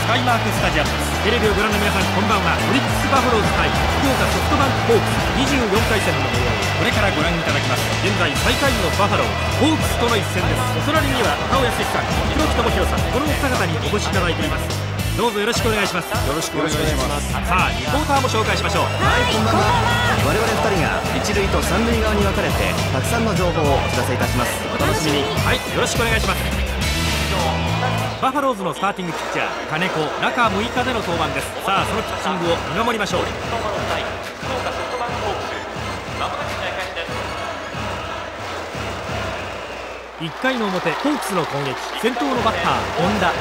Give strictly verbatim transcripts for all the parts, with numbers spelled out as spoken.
スカイマークスタジアムです。テレビをご覧の皆さん、こんばんは。オリックスバファローズ対福岡ソフトバンクホークスにじゅうよんかい戦の模様をこれからご覧いただきます。現在最下位のバファローズ、ホークスとの一戦です。お隣には高尾康さん、黒木智弘さん、このお二方にお越しいただいています。どうぞよろしくお願いします。 よろしくお願いします。 さあ、リポーターも紹介しましょう。 はい、こんばんは。我々ふたりが一塁と三塁側に分かれてたくさんの情報をお知らせいたします。お楽しみに。 はい、よろしくお願いします。バファローズのスターティングピッチャー金子、中むいかでの登板です。さあ、そのピッチングを見守りましょう。いっかいの表、ホークスの攻撃、先頭のバッター本田。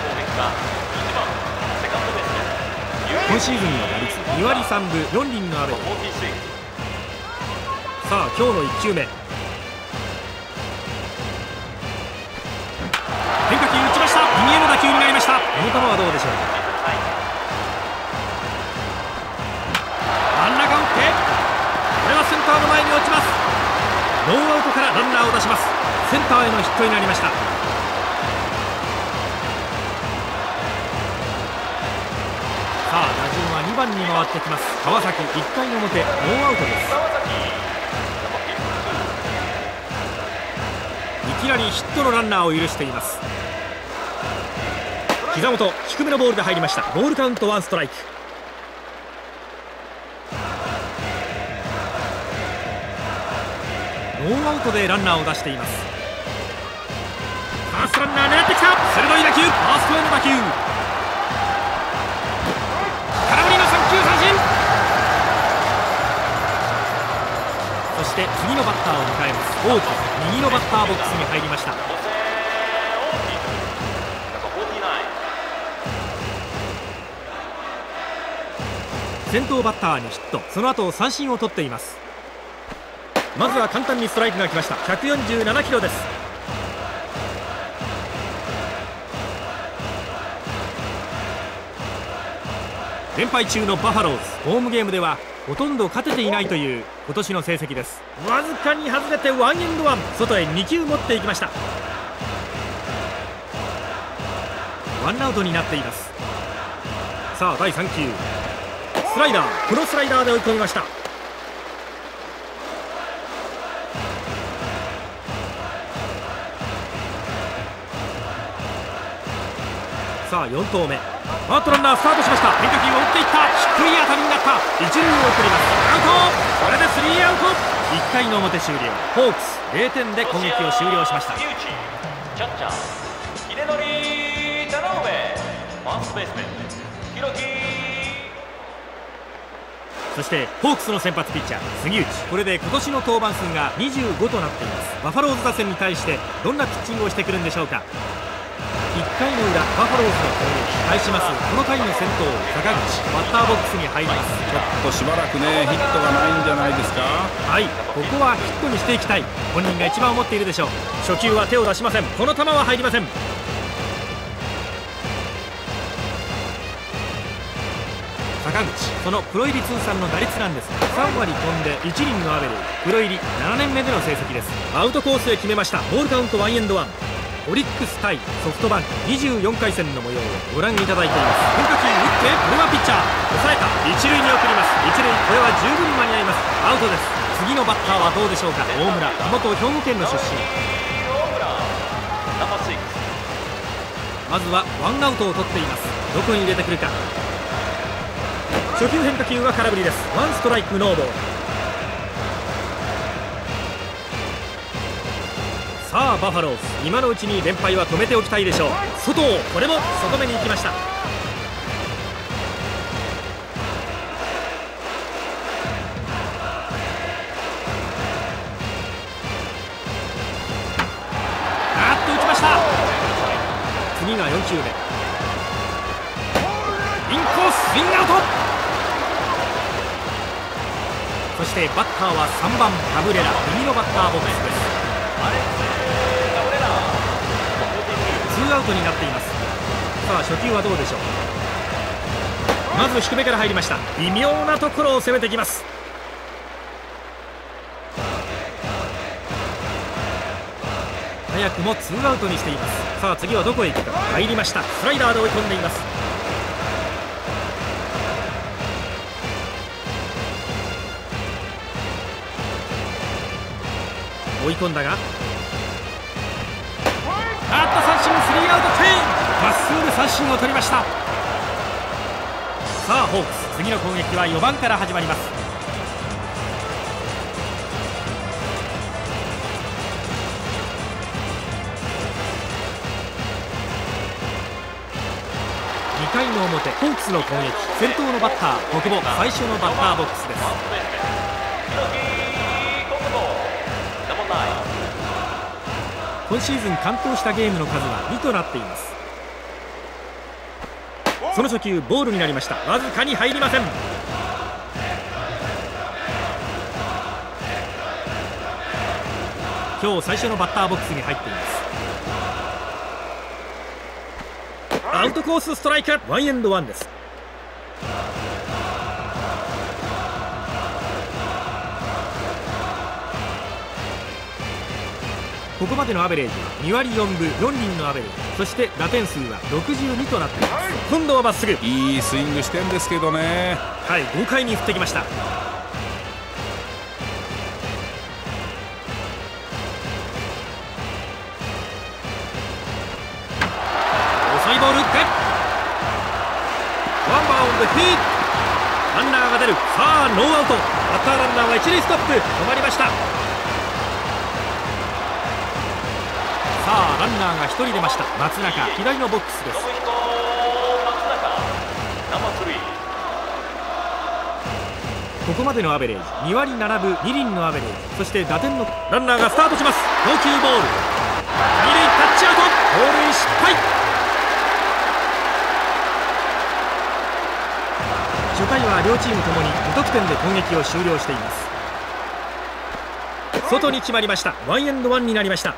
今シーズンの打率にわりさんぶよんりんのアベレージ。さあ、今日のいっきゅうめ、変化球打ちました。右への打球になりました。この球はどうでしょうか。真ん中打って、これはセンターの前に落ちます。ノーアウトからランナーを出します。センターへのヒットになりました。さあ、打順はにばんに回ってきます。川崎、いっかいの表、ノーアウトです。いきなりヒットのランナーを許しています。膝元、低めのボールで入りました。ボールカウントワンストライク。ノーアウトでランナーを出しています。ファーストランナー狙ってきた。鋭い打球、ファーストへの打球、空振りのさんきゅう三振。そして次のバッターを迎えます。大木、右のバッターボックスに入りました。先頭バッターにヒット、その後三振を取っています。まずは簡単にストライクが来ました。ひゃくよんじゅうななキロです。連敗中のバファローズ、ホームゲームではほとんど勝てていないという今年の成績です。わずかに外れてワンエンドワン、外へにきゅう持っていきました。ワンアウトになっています。さあ、だいさんきゅう、スライダー、このスライダーで追い込みました。さあ、よん投目、バットランナースタートしました。変化球を打っていった。低い当たりになった。一塁を送ります。アウト。これでスリーアウト。いっかいの表終了。ホークスゼロてんで攻撃を終了しました。 キャッチャー秀則田上、ファーストベースメン広木。 そしてホークスの先発ピッチャー杉内、これで今年の登板数がにじゅうごとなっています。バファローズ打線に対してどんなピッチングをしてくるんでしょうか。いっかいの裏、バファローズの攻撃対します。この回の先頭坂口、バッターボックスに入ります。 ちょっとしばらくね、ヒットがないんじゃないですか。 はい、ここはヒットにしていきたい、本人が一番思っているでしょう。初球は手を出しません。この球は入りません。坂口、そのプロ入り通算の打率なんですがさんわり飛んでいちりんのアベレージ、プロ入りななねんめでの成績です。アウトコースへ決めました。ボールカウントワンエンドワン。オリックス対ソフトバンクにじゅうよんかい戦の模様をご覧いただいています。変化球打って、これはピッチャー抑えた。一塁に送ります。一塁、これは十分に間に合います。アウトです。次のバッターはどうでしょうか。大村、元兵庫県の出身。まずはワンアウトを取っています。どこに入れてくるか。初球変化球は空振りです。ワンストライクノーボール。さあ、バファローズ、今のうちに連敗は止めておきたいでしょう。外を、これも外目に行きました。あっと打ちました。次がよんきゅうめ、インコーススイングアウト。そしてバッターはさんばんカブレラ、右のバッターボックスです。ツーアウトになっています。さあ、初球はどうでしょう。まず低めから入りました。微妙なところを攻めてきます。早くもツーアウトにしています。さあ、次はどこへ行くか。入りました。スライダーで追い込んでいます。 追い込んだが、あっと三振、スリーアウトチェンジ。まっすぐで三振を取りました。さあホークス、次の攻撃はよばんから始まります。にかいの表、ホークスの攻撃、先頭のバッター国母、最初のバッターボックスです。今シーズン完投したゲームの数はにとなっています。その初球ボールになりました。わずかに入りません。今日最初のバッターボックスに入っています。アウトコースストライク、ワンエンドワンです。ここまでのアベレージはにわりよんぶよんりんのアベレージ、そして打点数はろくじゅうにとなっています。今度はまっすぐ、 いいスイングしてんですけどね。 はい、豪快に振ってきました。遅いボール打ってワンバウンドヒット、ランナーが出る。さあノーアウト、バッターランナーは一塁ストップ、止まりました。さあランナーがひとり出ました。松中、左のボックスです。ここまでのアベレージにわりななぶにりんのアベレージ、そして打点のランナーがスタートします。投球ボール、に塁タッチアウト、盗塁失敗。初回は両チームともに無得点で攻撃を終了しています。外に決まりました。ワンエンドワンになりました。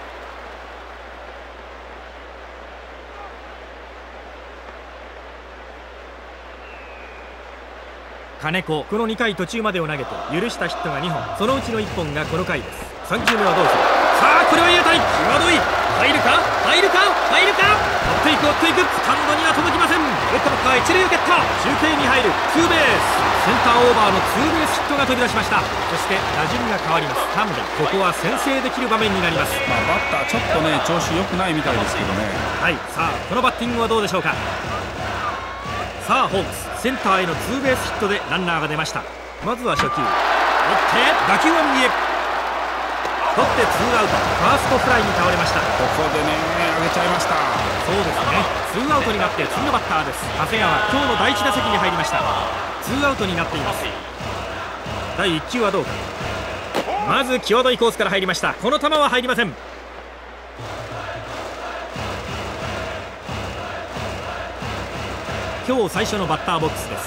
金子、このにかい途中までを投げて許したヒットがにほん、そのうちのいっぽんがこの回です。さんきゅうめはどうする。さあこれはいい当たり、際どい、入るか入るか入るか、追っていく追っていく、スタンドには届きません。打ったバッター一塁を蹴った、中継に入るツーベース、センターオーバーのツーベースヒットが飛び出しました。そして打順が変わります。田村、ここは先制できる場面になります。 まあ、バッターちょっとね調子良くないみたいですけどね。 はい、さあこのバッティングはどうでしょうか。さあホークス、センターへのツーベースヒットでランナーが出ました。まずは初球、打って打球は右へ、取ってツーアウト、ファーストフライに倒れました。 ここでね上げちゃいました。 そうですね、ツーアウトになって次のバッターです。長谷川、今日のだいいち打席に入りました。ツーアウトになっています。だいいっ球はどうか。まず際どいコースから入りました。この球は入りません。今日最初のバッターボックスです。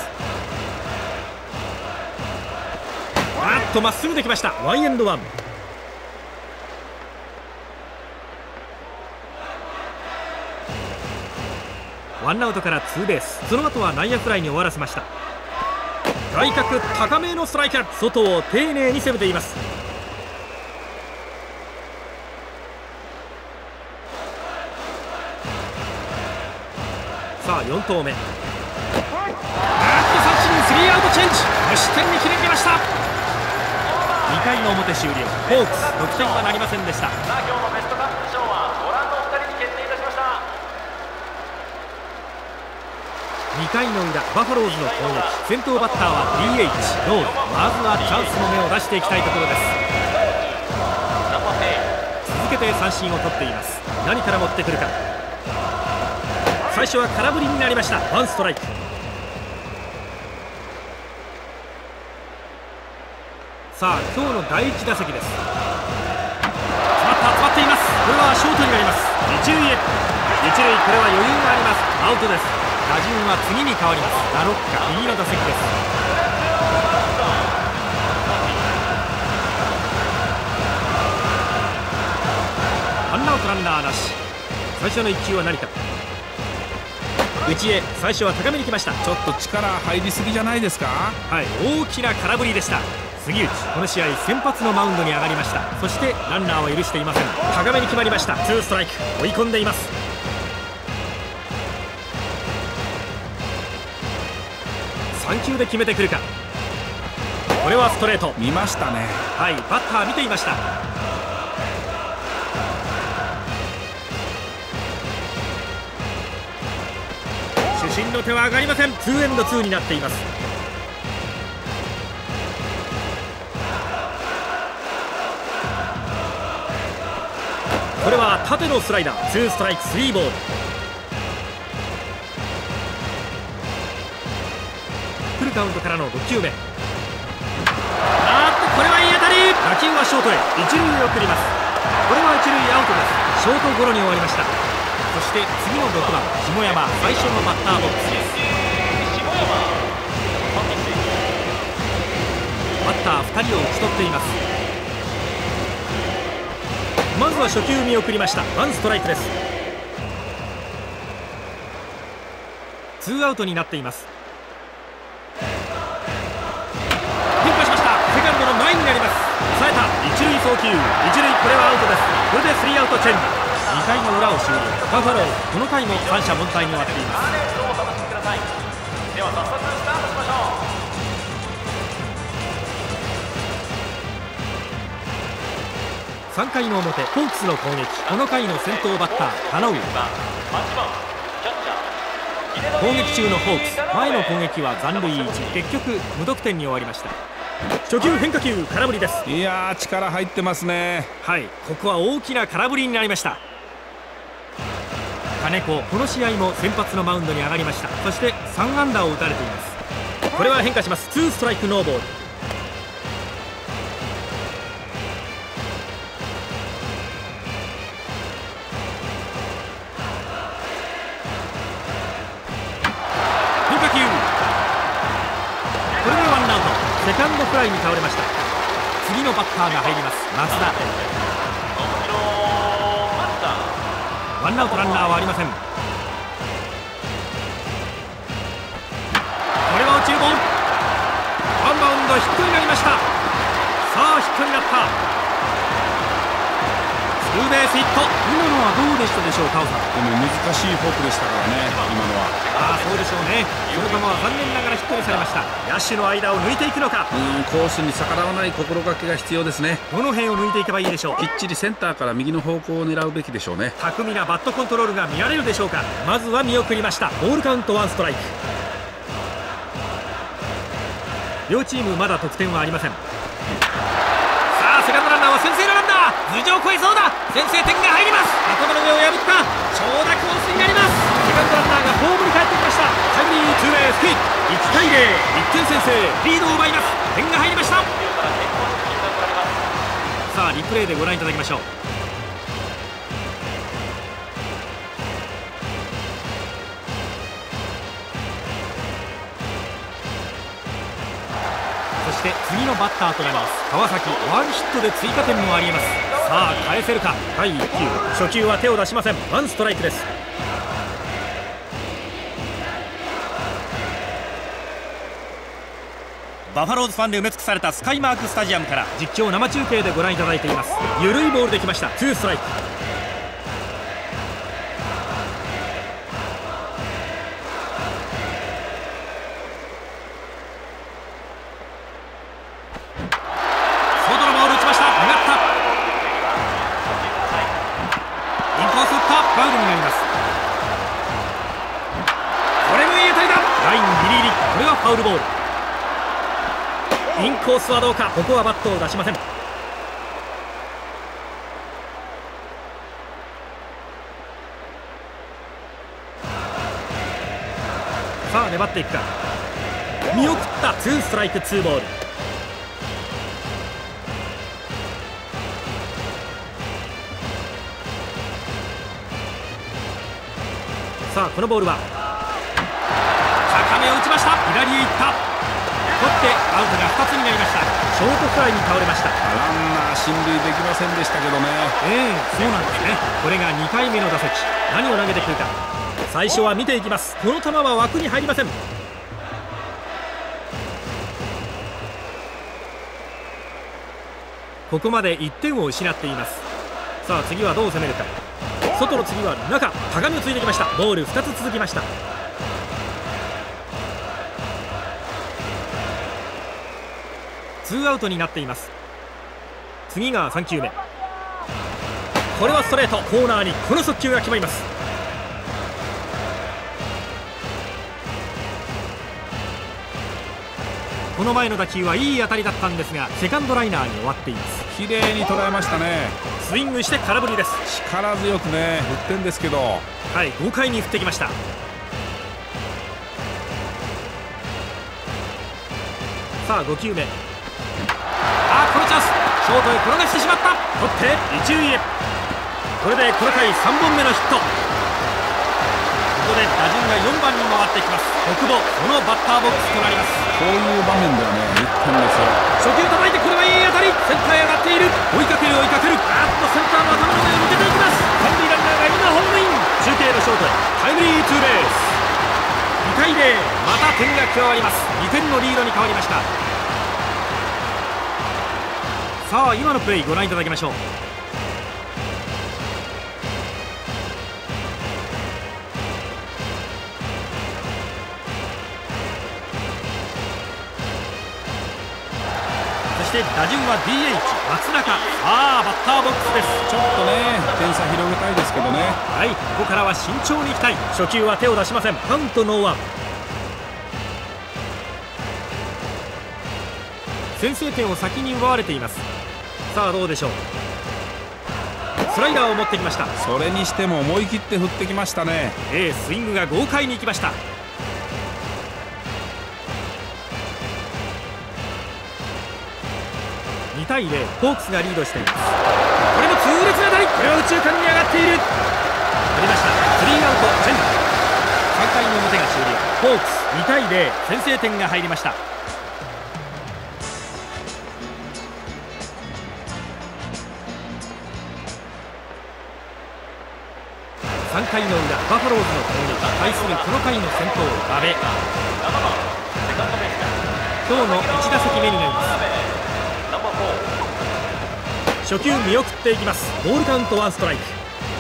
あっとまっすぐできました。ワンエンドワン。ワンアウトからツーベース、その後は内野フライに終わらせました。外角高めのストライク、外を丁寧に攻めています。さあよん投目、あっと三振、スリーアウトチェンジ、無失点に切り抜けました。にかいの表終了、ホークス得点はなりませんでした。 さあ今日のベストカップ賞はご覧のお二人に決定いたしました。 にかいの裏、バファローズの攻撃、先頭バッターは ディーエイチ ロール、まずはチャンスの芽を出していきたいところです。続けて三振を取っています。何から持ってくるか。最初は空振りになりました。ワンストライク。さあ今日のだいいち打席です。詰まった詰まっています。これはショートになります。一塁へ、一塁、これは余裕があります。アウトです。打順は次に変わります。ラロッカ、右の打席です。ワンアウトランナーなし。最初のいっ球は何か。内へ、最初は高めに来ました。 ちょっと力入りすぎじゃないですか。 はい、大きな空振りでした。杉内、この試合先発のマウンドに上がりました。そしてランナーは許していません。高めに決まりました。ツーストライク、追い込んでいます。さん球で決めてくるか。これはストレート。 見ましたね。 はい、バッター見ていました。 真の手は上がりません。ツーエンドツーになっています。これは縦のスライダー。ツーストライクスリーボール。フルカウントからのろっきゅうめ。あーっとこれはいい当たり。打球はショートへ一塁へ送ります。これは一塁アウトです。ショートゴロに終わりました。そして次のろくばん下山、最初のバッターボックスです。バッターふたりを打ち取っています。まずは初球見送りました。ワンストライクです。ツーアウトになっています。変化しました。セカンドの前になります。抑えた。一塁送球、一塁、これはアウトです。これでスリーアウトチェンジ。にかいの裏を終了。バファローズこの回も三者凡退に終わっています。 では早速スタートしましょう。 さんかいの表、ホークスの攻撃。この回の先頭バッター田上。攻撃中のホークス、前の攻撃は残塁いち、結局無得点に終わりました。初球変化球、空振りです。 いやー力入ってますね。 はい、ここは大きな空振りになりました。金子、この試合も先発のマウンドに上がりました。そしてさん安打を打たれています。これは変化します。ツーストライクノーボール。変化球、これでワンアウト。セカンドフライに倒れました。次のバッターが入ります。松田。ワンアウトランナーはありません。これは落ちるボール。ワンバウンドヒットになりました。さあヒットになった。ツーベースヒット。今のはどうでしたでしょうか。でも難しいフォークでしたからね、今のは。 ああそうでしょうね。その球は残念ながらヒットにされました。野手の間を抜いていくのか。 うんコースに逆らわない心がけが必要ですね。 どの辺を抜いていけばいいでしょう。 きっちりセンターから右の方向を狙うべきでしょうね。 巧みなバットコントロールが見られるでしょうか。まずは見送りました。ボールカウントワンストライク。両チームまだ得点はありません。さあセカンドランナーは先制のランナー。頭上越えそうだ。先制点が入ります。頭の上を破った長打コースになります。セカンドランナーがホームに帰ってきました。タイムリーツーベースヒット。いちたいゼロ、いってん先制。リードを奪います。点が入りました。さあリプレイでご覧いただきましょう。そして次のバッターとなります川崎。ワンヒットで追加点もありえます。さあ返せるか。だいいっきゅう、初球は手を出しません。ワンストライクです。バファローズファンで埋め尽くされたスカイマークスタジアムから実況生中継でご覧いただいています。緩いボールできました。ツーストライク。外のボール打ちました。上がった。インコース打った。ファウルになります。これもいい当たりだ。ラインギリギリ。これはファウルボール。インコースはどうか。ここはバットを出しません。さあ粘っていくか。見送った。ツーストライクツーボール。さあこのボールは高めを打ちました。左へ行った。取ってアウトがふたつになりました。ショートフライに倒れました。 ランナー進塁できませんでしたけどね。 ええそうなんですね。これがにかいめの打席。何を投げてくるか。最初は見ていきます。この球は枠に入りません。ここまでいってんを失っています。さあ次はどう攻めるか。外の次は中。高めをついてきました。ボールふたつ続きました。ツーアウトになっています。次がさんきゅうめ。これはストレート。コーナーにこの速球が決まります。 この前の打球はいい当たりだったんですがセカンドライナーに終わっています。 綺麗に捉えましたね。 スイングして空振りです。 力強くね振ってんですけど、 はい、豪快に振ってきました。さあご球目、あーこのチャンス、ショートへ転がしてしまった。取って一塁へ。これでこの回さんぼんめのヒット。ここで打順がよんばんに回ってきます。奥保、そのバッターボックスとなります。 こういう場面ではねいってんですよ。 初球叩いて、これはいい当たり、センターへ上がっている。追いかける追いかける、あーっとセンターの頭の上を抜けていきます。三塁ランナーが今ホームイン。中継のショートへタイムリーツーベース。にたいゼロ、また点が加わります。にてんのリードに変わりました。さあ今のプレーご覧いただきましょう。そして打順は ディーエイチ 松中。さあバッターボックスです。 ちょっとね点差広げたいですけどね。 はい、ここからは慎重にいきたい。初球は手を出しません。カウントノーワン。先制点を先に奪われています。さあどうでしょう。スライダーを持ってきました。 それにしても思い切って振ってきましたね。 ええ、スイングが豪快にいきました。にたいゼロ、ホークスがリードしています。これも痛烈な当たり、これは右中間に上がっている。取りました。スリーアウトチェンジ。さんかいの表が終了。ホークスにたいゼロ、先制点が入りました。さんかいの裏、バファローズの攻撃対するこの回の先頭阿部。今日のいち打席目になります。初球見送っていきます。ボールカウントワンストライク。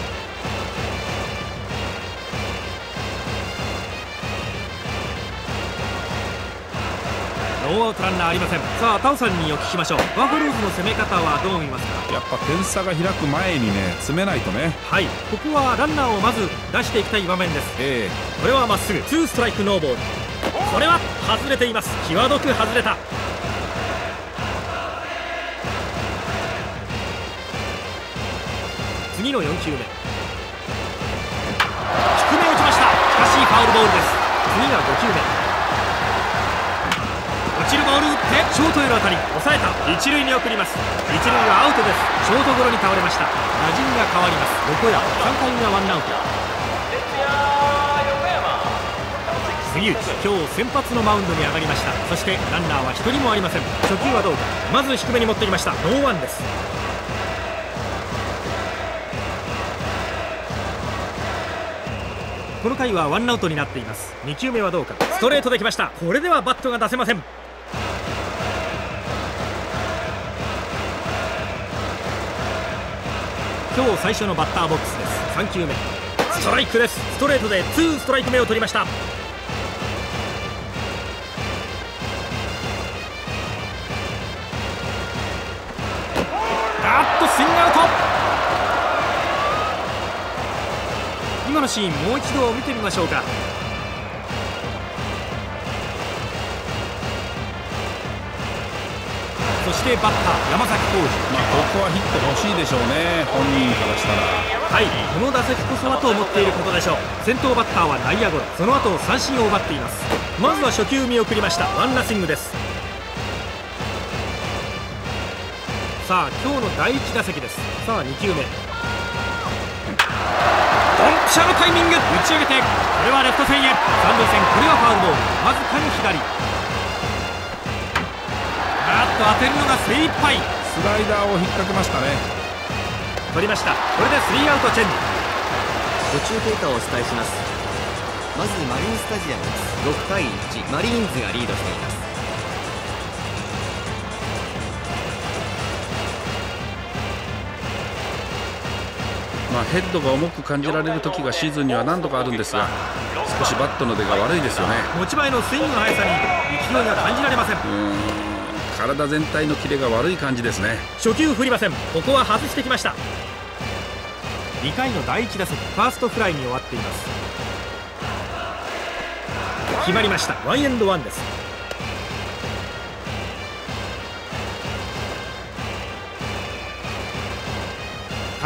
ノーアウトランナーありません。さあタオさんにお聞きしましょう。バファローズの攻め方はどう見ますか。 やっぱ点差が開く前にね詰めないとね。 はい、ここはランナーをまず出していきたい場面です。 ええ、 これはまっすぐ、ツーストライクノーボール。これは外れています。際どく外れた。次のよん球目、低め打ちました。しかしファウルボールです。次がご球目、落ちるボール打ってショートへの当たり、抑えた。一塁に送ります。一塁はアウトです。ショートゴロに倒れました。打順が変わります。横山、さんかい裏ワンアウト。杉内、今日先発のマウンドに上がりました。そしてランナーはひとりもありません。初球はどうか。まず低めに持ってきました。ノーワンです。この回はワンアウトになっています。に球目はどうか。ストレートできました。これではバットが出せません。今日最初のバッターボックスです。さん球目、ストライクです。ストレートでツーストライク目を取りました。あっとスイングアウト。今のシーンもう一度見てみましょうか。そしてバッター山崎浩二。 まあここはヒット欲しいでしょうね、本人からしたら。 はい、この打席こそはと思っていることでしょう。先頭バッターは内野ゴロ、その後三振を奪っています。まずは初球見送りました。ワンナッシングです。さあ今日のだいいち打席です。さあに球目、ドンピシャのタイミング、打ち上げて、これはレフト線へ。三塁線、これはファウルボール。わずかに左。あっと当てるのが精一杯。 スライダーを引っ掛けましたね。 取りました。これでスリーアウトチェンジ。 途中経過をお伝えします。まずマリンスタジアムです。ろくたいいち、マリーンズがリードしています。 まあヘッドが重く感じられる時がシーズンには何度かあるんですが、少しバットの出が悪いですよね。 持ち前のスイングの速さに勢いが感じられません。 うーん、体全体のキレが悪い感じですね。 初球振りません。ここは外してきました。にかいのだいいち打席、ファーストフライに終わっています。決まりました。ワンエンドワンです。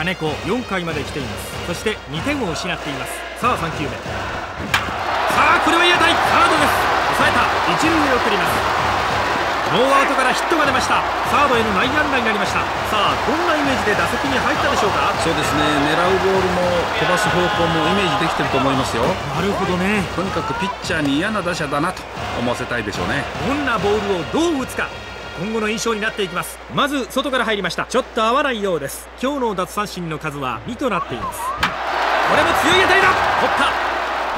金子よんかいまで来ています。そしてにてんを失っています。さあさんきゅうめ、さあこれはいい当たり、サードです。抑えた、一塁へ送ります。ノーアウトからヒットが出ました。サードへの内野安打になりました。さあどんなイメージで打席に入ったでしょうか。 そうですね、狙うボールも飛ばす方向もイメージできてると思いますよ。 なるほどね。 とにかくピッチャーに嫌な打者だなと思わせたいでしょうね。 どんなボールをどう打つか、今後の印象になっていきます。まず外から入りました。ちょっと合わないようです。今日の奪三振の数はにとなっています。これも強い当たりだ。取った。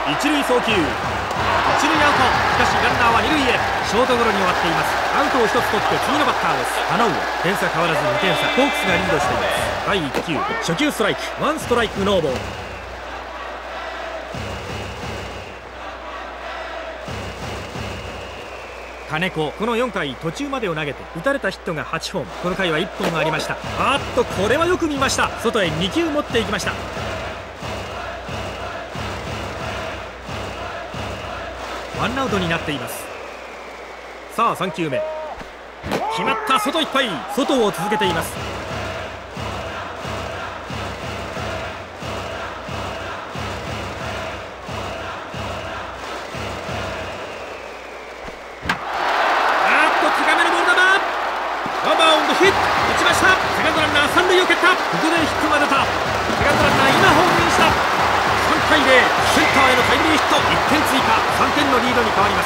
一塁送球、一塁アウト。しかしランナーは二塁へ。ショートゴロに終わっています。アウトをひとつ取って次のバッターです。田上、点差変わらずにてん差、ホークスがリードしています。だいいっ球、初球ストライク、ワンストライクノーボール。金子、このよんかい途中までを投げて打たれたヒットがはっぽん、この回はいっぽんありました。あっとこれはよく見ました。外へに球持っていきました。ワンアウトになっています。さあさん球目、決まった。外いっぱい、外を続けています。ヒット打ちました。セカンドランナー三塁を蹴った。ここでヒットが出た。セカンドランナー今ホームインした。さんたいゼロ、センターへのタイムリーヒット。いってん追加、さんてんのリードに変わります。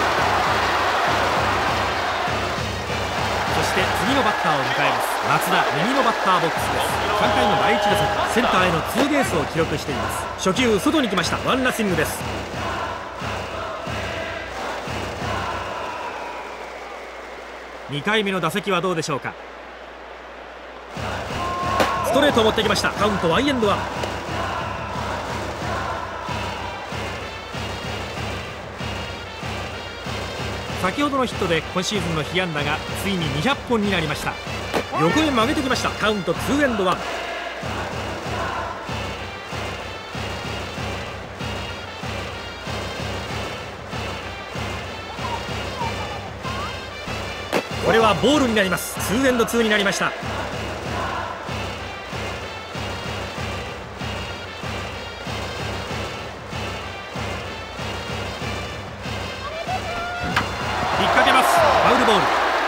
そして次のバッターを迎えます。松田、右のバッターボックスです。さんかいのだいいち打席、センターへのツーベースを記録しています。初球外に来ました。ワンナッシングです。にかいめの打席はどうでしょうか。ストレートを持ってきました。カウントワンエンドワン。先ほどのヒットで今シーズンの被安打がついににひゃっぽんになりました。横へ曲げてきました。カウントツーエンドワン。これはボールになります。ツーエンドツーになりました。引っ掛けます。ファウルボール。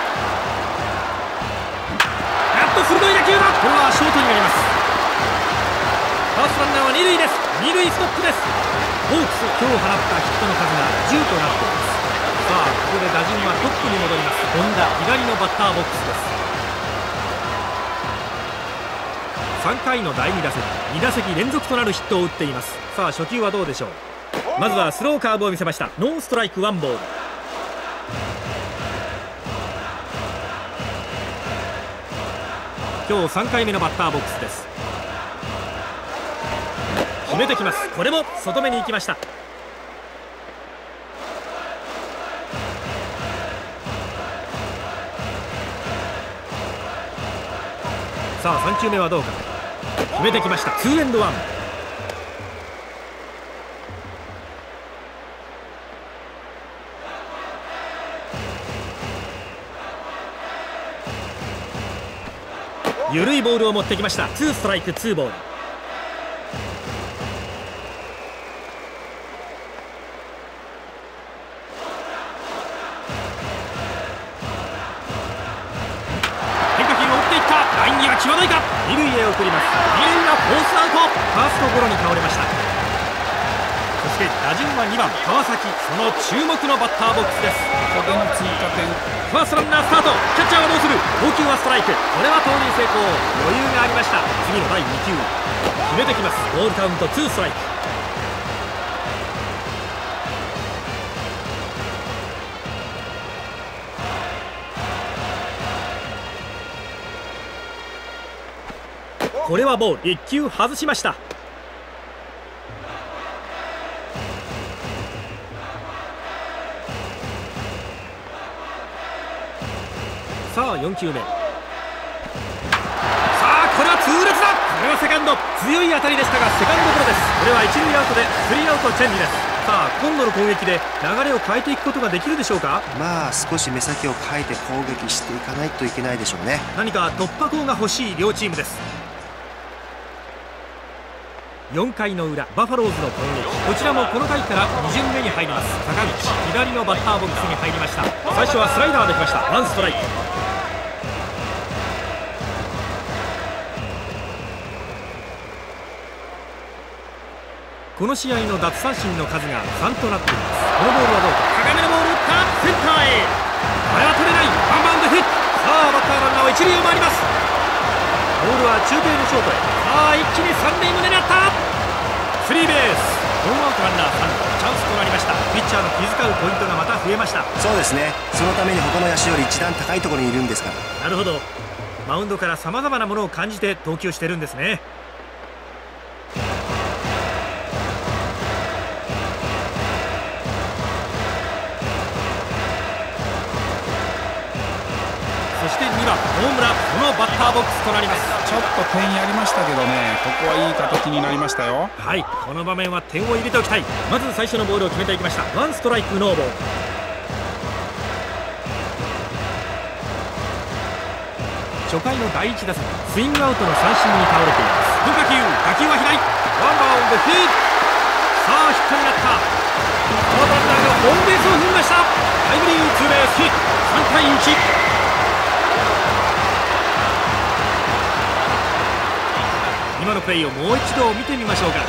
あっと鋭い打球だ。これはショートになります。ファーストランナーは二塁です。二塁ストップです。ホークス、今日放ったヒットの数がじゅうとなっています。さあここで打順はトップに戻ります。本田、左のバッターボックスです。さんかいのだいに打席、に打席連続となるヒットを打っています。さあ初球はどうでしょう。まずはスローカーブを見せました。ノーストライクワンボール。今日さんかいめのバッターボックスです。決めてきます。これも外目に行きました。さあさん球目はどうか。決めてきました。ツーエンドワン。緩いボールを持ってきました。ツーストライクツーボール。際どいか。二塁へ送ります。二塁はフォースアウト。ファーストゴロに倒れました。そして打順はにばん川崎。その注目のバッターボックスです。 ここでの追加点。 ファーストランナースタート。キャッチャーはどうする。投球はストライク。これは盗塁成功。余裕がありました。次のだいに球、決めてきます。ボールカウントツーストライク。これはボール。いっ球外しました。さあよん球目。さあこれは痛烈だ。これはセカンド。強い当たりでしたがセカンドゴロです。これは一塁アウトでスリーアウトチェンジです。さあ今度の攻撃で流れを変えていくことができるでしょうか。 まあ少し目先を変えて攻撃していかないといけないでしょうね。 何か突破口が欲しい両チームです。 よんかいの裏バファローズの攻撃、こちらもこの回からに巡目に入ります。坂口左のバッターボックスに入りました。最初はスライダーできました。ワンストライク。この試合の奪三振の数がさんとなっています。このボールはどうか。高めのボール打ったセンターへ。これは取れない。ワンバウンドヒット。さあバッターランナーは一塁を回ります。ボールは中継のショートへ。さあ一気に三塁胸にあった。スリーベース。ノーアウトランナーさん塁、チャンスとなりました。ピッチャーの気遣うポイントがまた増えました。 そうですね、そのために他の野手より一段高いところにいるんですから。 なるほど、マウンドからさまざまなものを感じて投球してるんですね。そしてにばん大村、このバッターボックスとなります。 ちょっと点やりましたけどね、ここはいい形になりましたよ。 はい、この場面は点を入れておきたい。まず最初のボールを決めていきました。ワンストライクノーボール。初回の第一打席、スイングアウトの三振に倒れています。変化球、打球は左、ワンバウンドヒット。さあヒットになった。このバッターがホームベースを踏みました。タイムリーツーベースヒット。さんたいいち。今のプレーをもう一度見てみましょうか。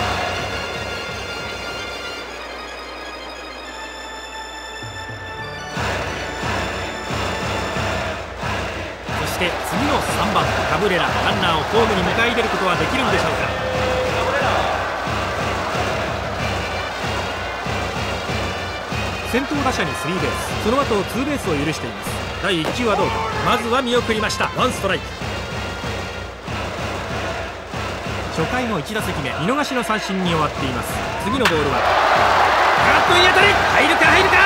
そして次のさんばんカブレラ、ランナーをホームに迎え入れることはできるんでしょうか。先頭打者にスリーベース、その後ツーベースを許しています。だいいっ球はどうか。まずは見送りました。ワンストライク。初回のいち打席目、見逃しの三振に終わっています。次のボールはガッといい当たり、入るか入るか、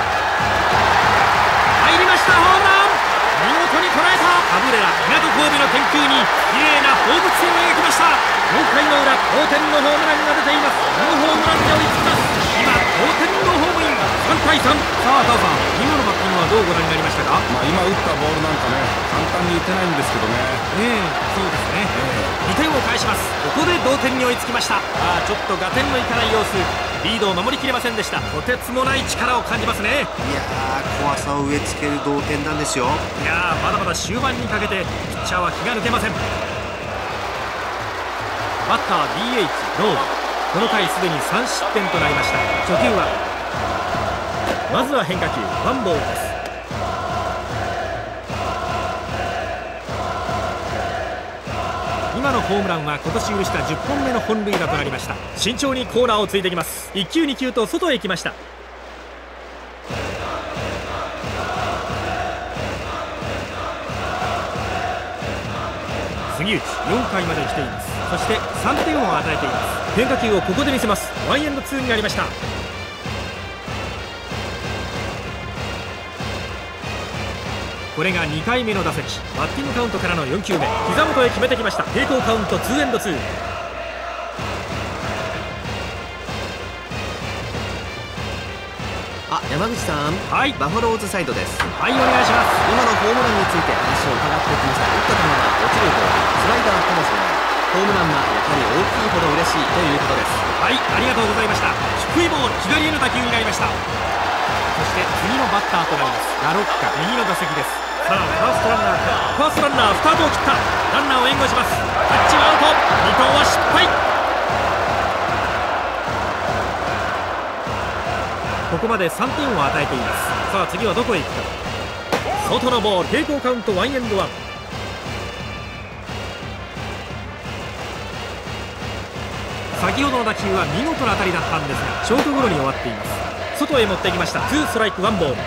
入りました。ホームラン、見事に捉えた。カブレラ、港神戸の天空に綺麗な放物線を描きました。よんかいの裏、同点のホームランが出ています。このホームランで追いつきます。今同点のホームイン、さんたいさん。さあタオさん、今のバッティングはどうご覧になりましたか。 まあ、今打ったボールなんかね、簡単に打てないんですけどね。 ええ、そうですね、えー、にてんを返します。ここで同点に追いつきました。ああ、ちょっと合点のいかない様子、リードを守りきれませんでした。とてつもない力を感じますね。 いやー、怖さを植え付ける同点弾ですよ。 いやー、まだまだ終盤にかけてピッチャーは気が抜けません。バッター ディーエイチ ロード、この回すでにさん失点となりました。初球はまずは変化球、ワンボールです。今のホームランは今年許したじゅっぽんめの本塁打となりました。慎重にコーナーをついてきます。いっ球に球と外へ行きました。杉内、よんかいまで来ています。そしてさんてんを与えています。変化球をここで見せます。ワンエンドツーになりました。これがにかいめの打席、バッティングカウントからのよん球目、膝元へ決めてきました。平行カウントツーエンドツー。 あ、山口さん、 はい、 バファローズサイドです。 はい、お願いします。 今のホームランについて話を伺ってきました。打った球が落ちるボール、スライダーかもしれない。ホームランはやはり大きいほど嬉しいということです。 はい、ありがとうございました。低いボール、左への打球になりました。そして次のバッターとなりますラロッカ、右の打席です。さあファーストランナーか、ファーストランナースタートを切った。ランナーを援護します。タッチはアウト、に投は失敗。ここまでさんてんを与えています。さあ次はどこへ行くか。外のボール、平行カウントワンエンドワン。先ほどの打球は見事な当たりだったんですがショートゴロに終わっています。外へ持ってきました。ツーストライクワンボール。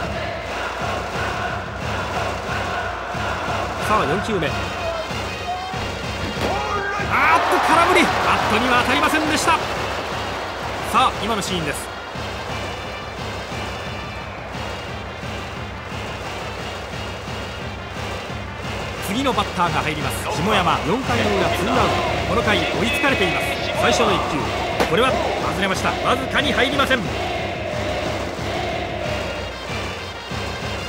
さあよん球目、あーっと空振り、バットには当たりませんでした。さあ今のシーンです。次のバッターが入ります。下山、よんかいの裏ツーアウト。この回追いつかれています。最初のいっ球、これは外れました。わずかに入りません。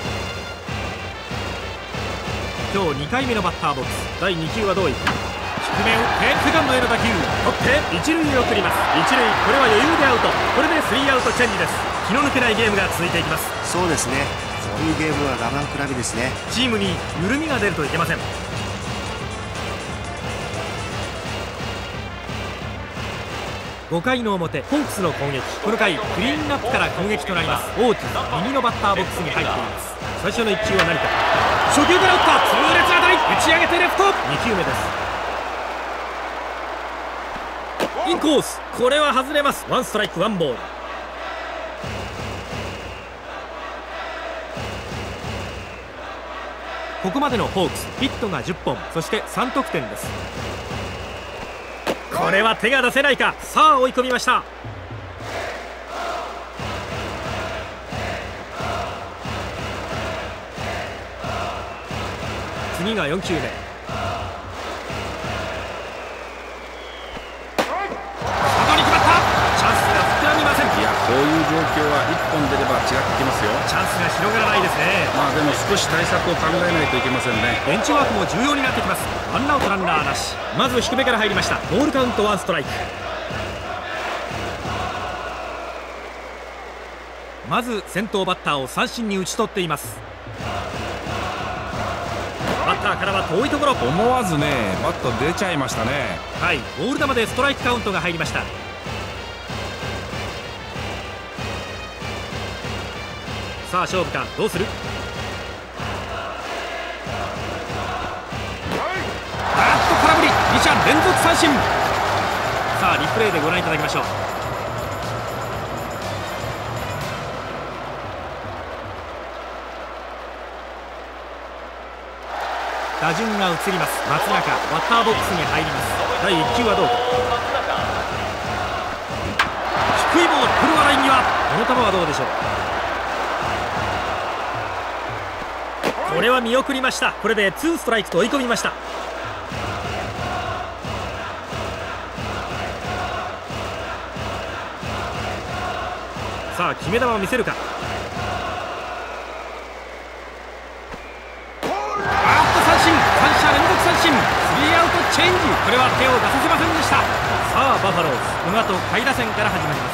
今日にかいめのバッターボックス、だいに球はどういく。低低めを打ってセカンドへの打球、取って一塁へ送ります。一塁、これは余裕でアウト。これでスリーアウトチェンジです。気の抜けないゲームが続いていきます。 そうですね、こういうゲームは我慢比べですね。 チームに緩みが出るといけません。ごかいの表、ホークスの攻撃。この回クリーンナップから攻撃となります。オーティス、右のバッターボックスに入っています。最初のいっ球は何か、初球から打った、痛烈な当たり、打ち上げてレフト。に球目です。インコース、これは外れます。ワンストライクワンボール。ここまでのホークス、ヒットがじゅっぽん、そしてさん得点です。これは手が出せないか。さあ追い込みました。次がよん球目。外に決まった。チャンスが膨らみません。 いや、こういう状況はいっぽん出れば違ってきますよ。 チャンスが広がらないですね。 まあでも少し対策を考えないといけませんね。 ベンチワークも重要になってきます。ワンアウトランナーなし。まず低めから入りました。ボールカウントワンストライク。まず先頭バッターを三振に打ち取っています。バッターからは遠いところ。 思わずねバット出ちゃいましたね。 はい、ボール球でストライクカウントが入りました。さあ勝負か、どうする。あっと空振り、に者連続三振。さあリプレイでご覧いただきましょう。打順が移ります。松中バッターボックスに入ります。だいいっ球はどうか。低いボール、これはライン際。この球はどうでしょう。これは見送りました。これでツーストライクと追い込みました。さあ決め球を見せるか。あっと三振、さん者連続三振、スリーアウトチェンジ。これは手を出させませんでした。さあバファローズ、この後下位打線から始まります。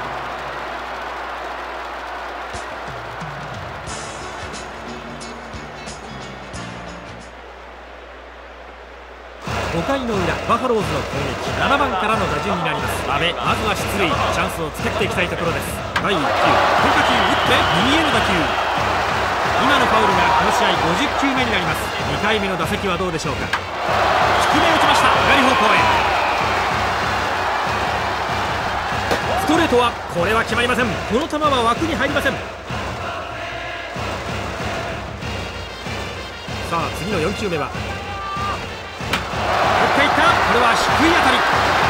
ごかいの裏、バファローズの攻撃。ななばんからの打順になります。阿部、まずは出塁。チャンスを作っていきたいところです。だいいっ球、変化球打って右への打球。今のファウルがこの試合ごじゅっ球目になります。にかいめの打席はどうでしょうか。低め打ちました。左方向へ。ストレートはこれは決まりません。この球は枠に入りません。さあ次のよん球目は打っていった。これは低い当たり。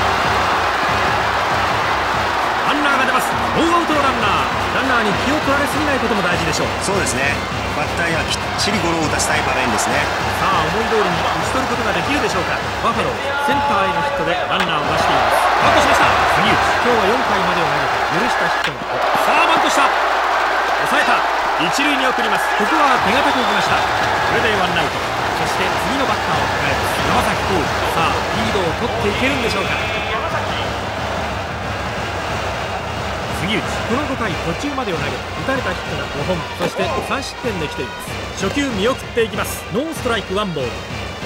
ランナーが出ます。ノーアウトのランナー。ランナーに気を取られすぎないことも大事でしょう。 そうですね、バッターにはきっちりゴロを打たせたい場面ですね。 さあ思い通りに打ち取ることができるでしょうか。バファローズ、センターへのヒットでランナーを出しています。バントしました。杉内、今日はよんかいまでを投げて許したヒットがご。さあバントした。抑えた。一塁に送ります。ここは手堅くいきました。これでワンアウト。そして次のバッターを迎えます山崎浩。さあリードを取っていけるんでしょうか。杉内、このごかい途中までを投げ打たれたヒットがごほん、そしてさん失点できています。初球見送っていきます。ノーストライクワンボール。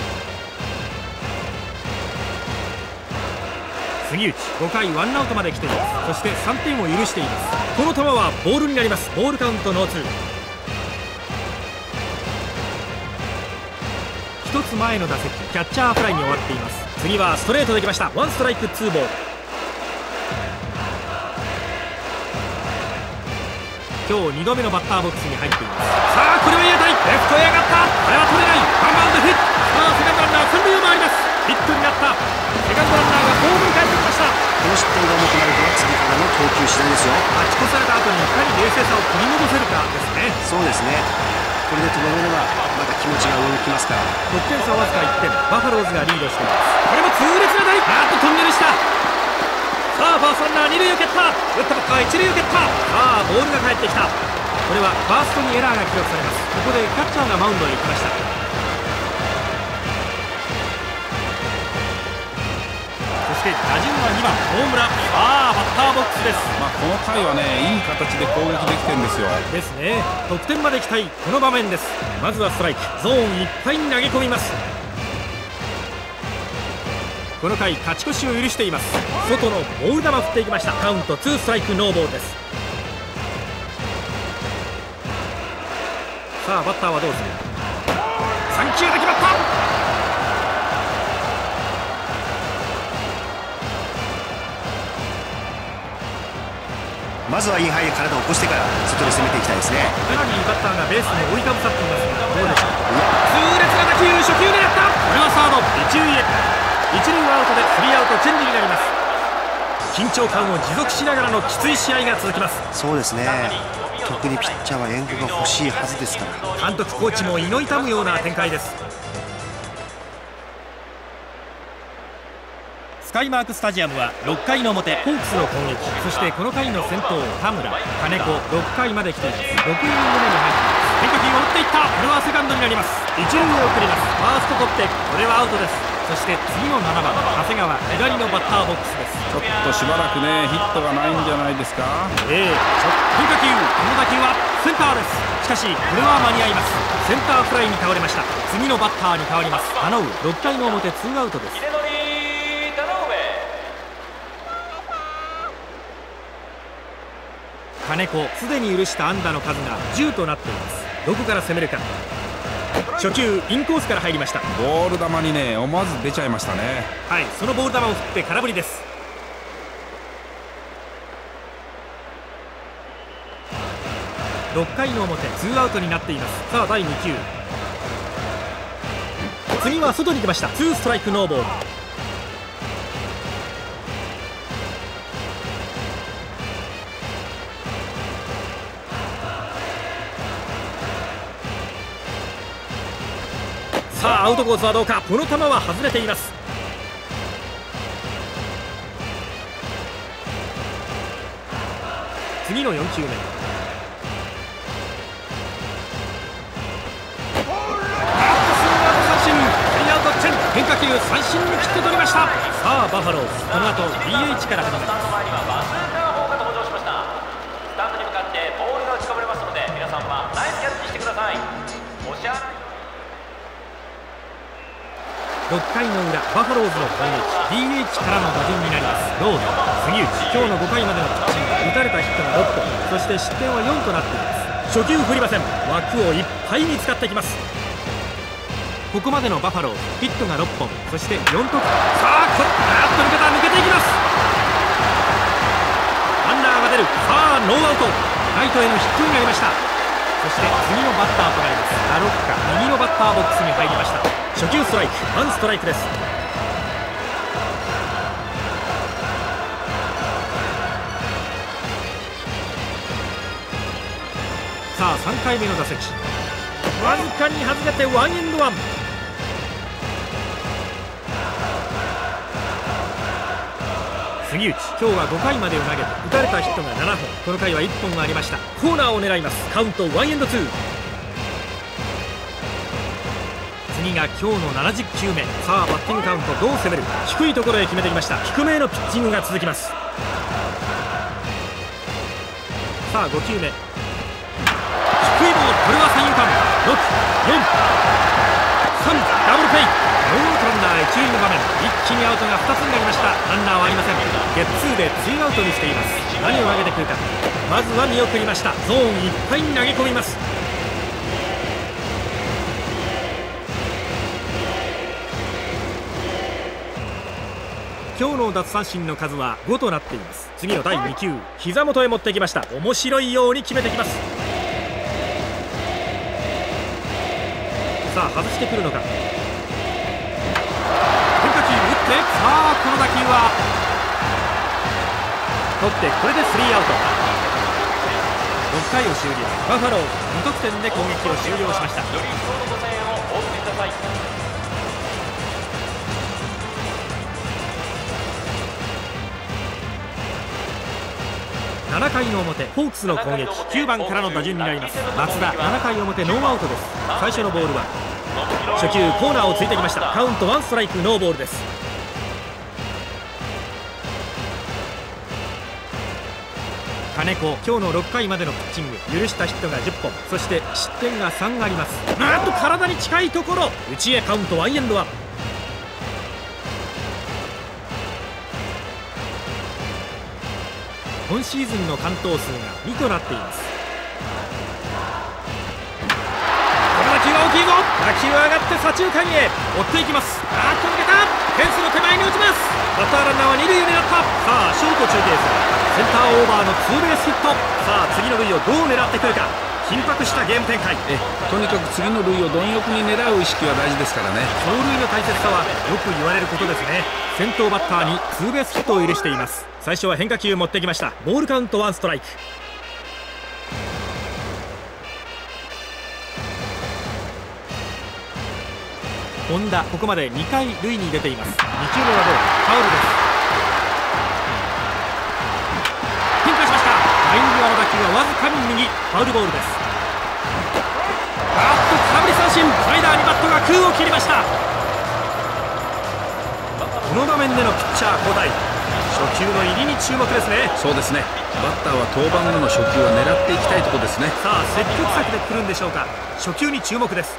杉内、ごかいワンアウトまで来ています。そしてさんてんを許しています。この球はボールになります。ボールカウントノーツー。ひとつまえの打席、キャッチャーフライに終わっています。次はストレートできました。ワンストライクツーボール。今日にどめのバッターボックスに入っています。さあこれはいい当たり、レフトへ上がった。これは取れない。ワンバウンドヒット。さあセカンドランナー三塁を回ります。ヒットになった。セカンドランナーがホームに帰ってきました。 この失点が重くなるとは次からの投球次第ですよ。 勝ち越された後にいかに冷静さを取り戻せるかですね。 そうですね、これでとどめればまた気持ちが上にきますから。 得点差わずかいってん、バファローズがリードしています。これも痛烈な当たり。あっとトンネルした。さあファーストランナー二塁を蹴った。打ったバッターは一塁を蹴った。さあボールが返ってきた。これはファーストにエラーが記録されます。ここでキャッチャーがマウンドへ行きました。 して打順はにばん大村。さあバッターボックスです。 まあ、この回はねいい形で攻撃できてるんですよ。 ですね。得点まで期待。この場面です。まずはストライク。ゾーンいっぱいに投げ込みます。この回勝ち越しを許しています。外のボール球振っていきました。カウントツーストライクノーボールです。さあバッターはどうする。さん球で決まった。 まずはインハイで体を起こしてから外で攻めていきたいですね。 かなりバッターがベースに追いかぶさっていますが、どうでしょう。痛烈な打球、初球狙った。これはサード一塁へ。一塁はアウトでスリーアウトチェンジになります。緊張感を持続しながらのきつい試合が続きます。 そうですね。特にピッチャーは援護が欲しいはずですから。 監督コーチも胃の痛むような展開です。スカイマークスタジアムはろっかいの表ホークスの攻撃、そしてこの回の先頭田村金子ろっかいまで来ています。ろくイニング目に入っています。変化球を打っていった。これはセカンドになります。一塁へ送ります。ファースト取ってこれはアウトです。そして次のななばん長谷川左のバッターボックスです。 ちょっとしばらくねヒットがないんじゃないですか。 ええ、変化球、この打球はセンターです。しかしこれは間に合います。センターフライに倒れました。次のバッターに変わります。田上ろっかいの表ツーアウトです。金子すでに許した安打の数がじゅうとなっています。どこから攻めるか。初球インコースから入りました。 ボール球にね思わず出ちゃいましたね。 はい、そのボール球を振って空振りです。ろっかいの表ツーアウトになっています。さあだいに球、次は外に来ました。ツーストライクノーボール。さあアウトコースはどうか。この球は外れています。次のよん球目、変化球三振に切って取りました。さあバファローズこの後 ディーエイチ から始まります。 スタンドに向かってボールが打ち込まれますので皆さんはナイスキャッチしてください。お支払いろっかいの裏バファローズの攻撃 ディーエイチ からの打順になります。ロード杉内今日のごかいまでのピッチング、打たれたヒットがろっぽん、そして失点はよんとなっています。初球振りません。枠をいっぱいに使ってきます。ここまでのバファローズヒットがろっぽん、そしてよんとく。さあこれあっと抜けた、抜けていきます。ランナーが出る。さあノーアウト、ライトへのヒットになりました。そして次のバッターとなりますラロッカ右のバッターボックスに入りました。初球ストライク、ワンストライクです。さあさんかいめの打席、わずかに外れてワンエンドワン。杉内今日はごかいまでを投げて打たれたヒットがななほん、この回はいっぽんがありました。コーナーを狙います。カウントワンエンドツー。次が今日のななじゅっ球目。さあバッティングカウントどう攻める。低いところへ決めてきました。低めへのピッチングが続きます。さあご球目、低いボール、これは三遊間。ろく、よん、さん、ダブルプレイ。ノーアウトランナー一塁の場面、一気にアウトがふたつになりました。ランナーはありません。ゲッツーでツーアウトにしています。何を投げてくるか。まずは見送りました。ゾーンいっぱいに投げ込みます。今日の奪三振の数はごとなっています。次のだいに球、膝元へ持ってきました。面白いように決めてきます。さあ外してくるのか。変化球打って、さあこの打球は取って、これでスリーアウト。ろっかいを終了。バファローズ無得点で攻撃を終了しました。 より一層のご声援をお送りください。 ななかいの表ホークスの攻撃、きゅうばんからの打順になります。松田ななかい表ノーアウトです。最初のボールは初球コーナーをついてきました。カウントワンストライクノーボールです。 金子、今日のろっかいまでのピッチング、許したヒットがじゅっぽん、そして失点がさんあります。なんと体に近いところ、内へカウントワンエンドワン。今シーズンの完投数がにとなっています。この打球は大きいぞ。打球は上がって左中間へ追っていきます。あーっと抜けた。フェンスの手前に落ちます。バッターランナーは二塁を狙った。さあショート中継する。センターオーバーのツーベースヒット。さあ次の塁をどう狙ってくるか。緊迫したゲーム展開。 えとにかく次の塁を貪欲に狙う意識は大事ですからね。 走塁の大切さはよく言われることですね。先頭バッターにツーベースヒットを許しています。最初は変化球持ってきました。ボールカウントワンストライク。本田、ここまでにかい塁に出ています。に球目はどうか、ファウルです。変化しました。ライン際の打球はわずかに右、ファウルボールです。あっと空振り三振、スライダーにバットが空を切りました。この場面でのピッチャー交代、初球の入りに注目ですね。 そうですね、バッターは登板後の初球は狙っていきたいところですね。 さあ積極策で来るんでしょうか。初球に注目です。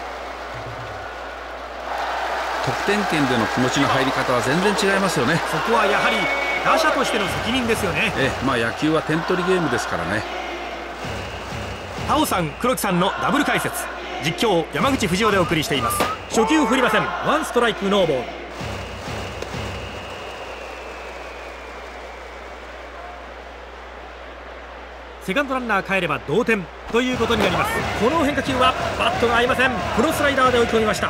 得点圏での気持ちの入り方は全然違いますよね。 そこはやはり打者としての責任ですよね。 ええ、まあ野球は点取りゲームですからね。 タオさん、黒木さんのダブル解説、実況山口藤夫でお送りしています。初球振りません。ワンストライクノーボール。セカンドランナー帰れば同点ということになります。この変化球はバットが合いません。クロスライダーで追い込みました。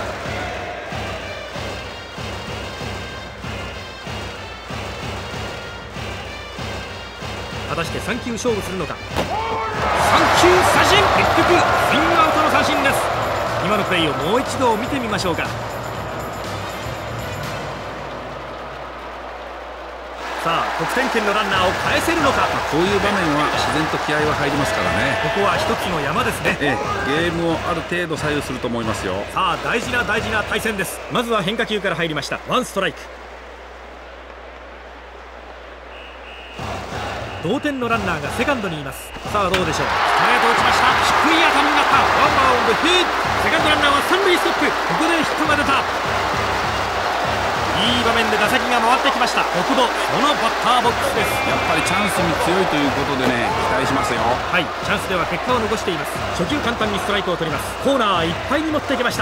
果たしてさん球勝負するのか。さん球三振、結局スイングアウトの三振です。今のプレーをもう一度見てみましょうか。さあ得点圏のランナーを返せるのか。 こういう場面は自然と気合は入りますからね。 ここは一つの山ですね。 ええ、ゲームをある程度左右すると思いますよ。 さあ大事な大事な対戦です。まずは変化球から入りました。ワンストライク。同点のランナーがセカンドにいます。さあどうでしょう。ストレート打ちました。低い当たりになった。ワンバウンドヒット。セカンドランナーは三塁ストップ。ここでヒットが出た。いい場面で打席が回ってきました。奥保、そのバッターボックスです。 やっぱりチャンスに強いということでね、期待しますよ。 はい、チャンスでは結果を残しています。初球簡単にストライクを取ります。コーナーいっぱいに持ってきました。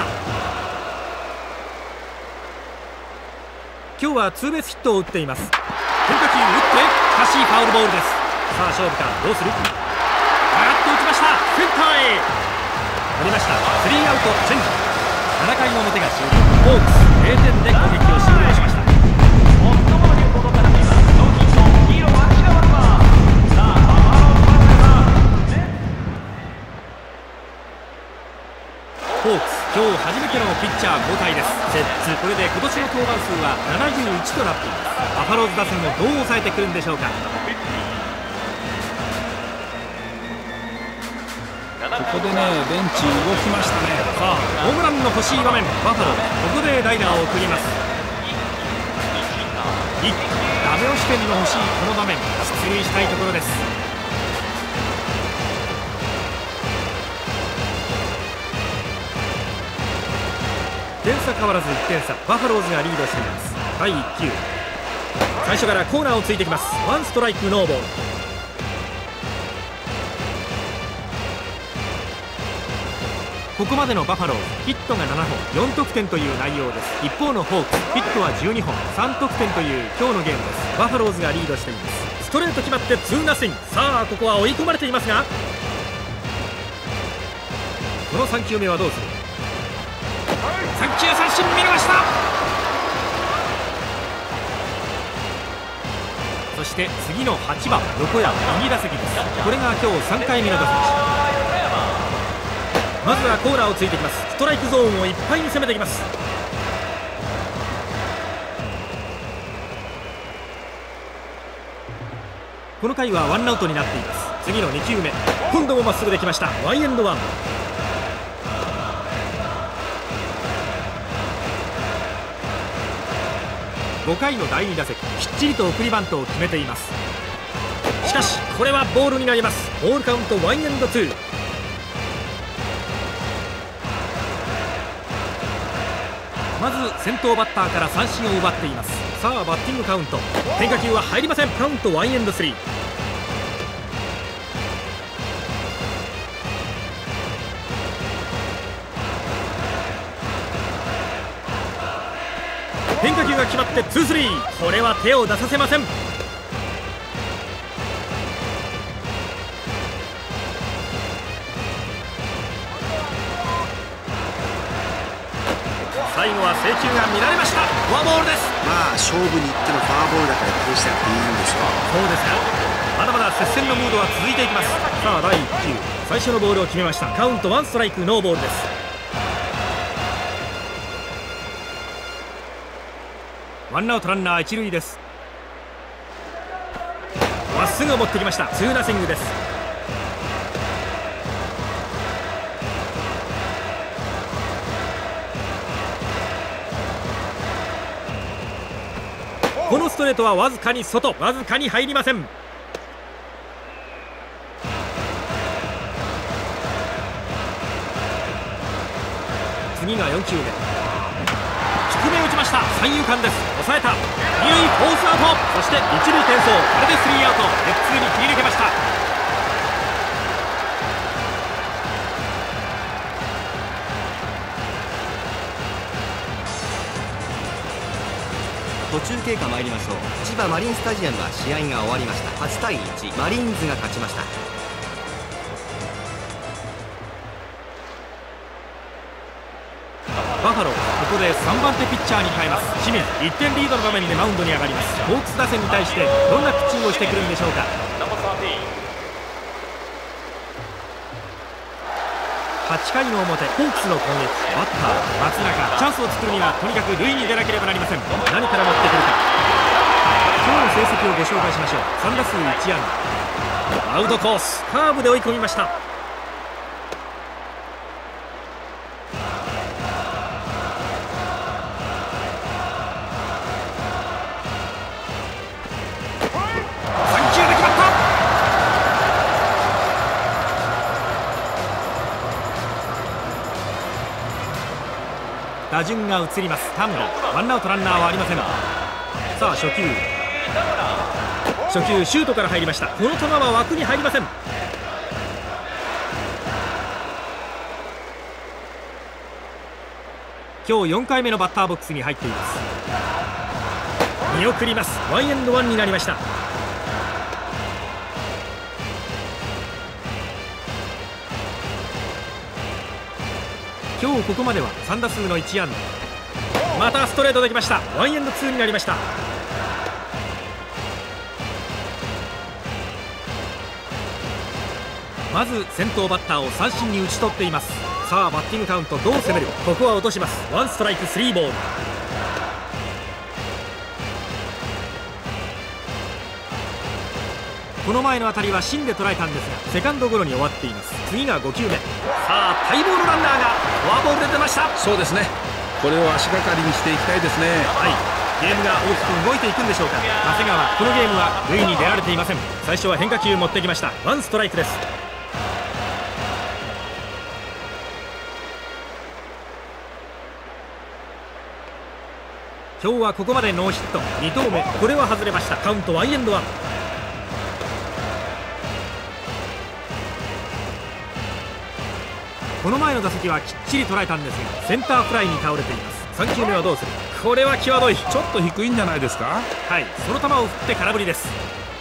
今日はツーベースヒットを打っています。変化球打ってしかしファウルボールです。さあ勝負か。どうする。ガーッと打ちました。センターへ取りました。スリーアウトチェンジ。ななかいの表が終了。ホークスぜろてんで攻撃を終了しました。 最も流行から見ますノーヒット、黄色は違うわ。さあバファローズファンの皆さん、 ホークス今日初めてのピッチャー交代です。セッツ、これで今年の登板数はななじゅういちとなっています。バファローズ打線をどう抑えてくるんでしょうか。 ここでね、ベンチ動きましたね。 さあホームランの欲しい場面。バファローズここでライナーを送ります。一気ダメ押し点の欲しいこの場面、出塁したいところです。点差変わらずいってん差、バファローズがリードしています。だいいっ球、最初からコーナーをついてきます。ワンストライクノーボール。ここまでのバファローズヒットがななほん、よん得点という内容です。一方のホークスヒットはじゅうにほん、さん得点という今日のゲームです。バファローズがリードしています。ストレート決まってツーナッシング。さあここは追い込まれていますが、このさん球目はどうする。さん球三振、見逃した。そして次のはちばん横山、右打席です。これが今日さんかいめの打席。まずはコーナーをついてきます。ストライクゾーンをいっぱいに攻めてきます。この回はワンアウトになっています。次のに球目、今度もまっすぐできました。ワンエンドワン。ごかいのだいに打席、きっちりと送りバントを決めています。 しかしこれはボールになります。ボールカウントワンエンドツー。まず先頭バッターから三振を奪っています。さあバッティングカウント、変化球は入りません。カウントワンエンドスリー。変化球が決まってツースリー。これは手を出させません。最後は制球が見られました。フォアボールです。 まあ勝負に行ってのフォアボールだからこうしたっていいんですよ。 そうですか。まだまだ接戦のムードは続いていきます。さあだいいっ球、最初のボールを決めました。カウントワンストライクノーボールです。ワンアウトランナー一塁です。まっすぐを持ってきました。ツーナッシングです。このストレートはわずかに外、わずかに入りません。次がよん球目、低め打ちました。三遊間です。抑えた。二塁フォースアウト、そして一塁転送。これでスリーアウト。ゲッツーに切り抜けました。 途中経過参りましょう。千葉マリンスタジアムは試合が終わりました。はちたいいち、マリーンズが勝ちました。 バファロー、ここでさんばん手ピッチャーに変えます。清水、いってんリードの場面でマウンドに上がります。ホークス打線に対してどんなピッチングをしてくるんでしょうか。はちかいの表、ホークスの攻撃、バッター松中、チャンスを作るにはとにかく塁に出なければなりません。何から持ってくるか。今日の成績をご紹介しましょう。さん打数いち安打、アウトコース、カーブで追い込みました。打順が移ります。田村、ワンアウトランナーはありません。さあ初球、初球シュートから入りました。この球は枠に入りません。今日よんかいめのバッターボックスに入っています。見送ります。ワンエンドワンになりました。今日ここまではさん打数のいち安打。またストレートできました。ワンエンドツーになりました。まず先頭バッターを三振に打ち取っています。さあバッティングカウントどう攻める。ここは落とします。ワンストライクスリーボール。この前の当たりは芯で捉えたんですがセカンドゴロに終わっています。次がご球目。さあ待望のランナーがフォアボールで出ました。 そうですね、これを足がかりにしていきたいですね。 はい、ゲームが大きく動いていくんでしょうか。長谷川、このゲームは塁に出られていません。最初は変化球持ってきました。ワンストライクです。今日はここまでノーヒット。に投目、これは外れました。カウントワンエンドワン。この前の打席はきっちり捉えたんですがセンターフライに倒れています。さん球目はどうする。これは際どい。 ちょっと低いんじゃないですか。 はい、その球を振って空振りです。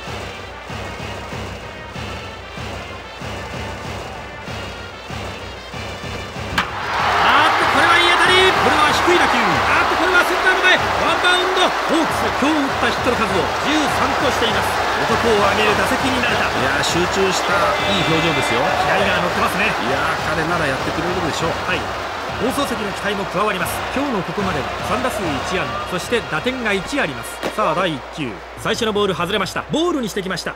あーっとこれはいい当たり。これは低い打球。あーっとこれはセンター前ワンバウンド。ホークス今日打ったヒットの数をじゅうさんとしています。男を挙げる打席になれた。 いやー集中したいい表情ですよ。 気合が乗ってますね。 いやー彼ならやってくれるでしょう。 はい、放送席の期待も加わります。今日のここまではさん打数いち安打、そして打点がいちあります。さあだいいっ球、最初のボール外れました。ボールにしてきました。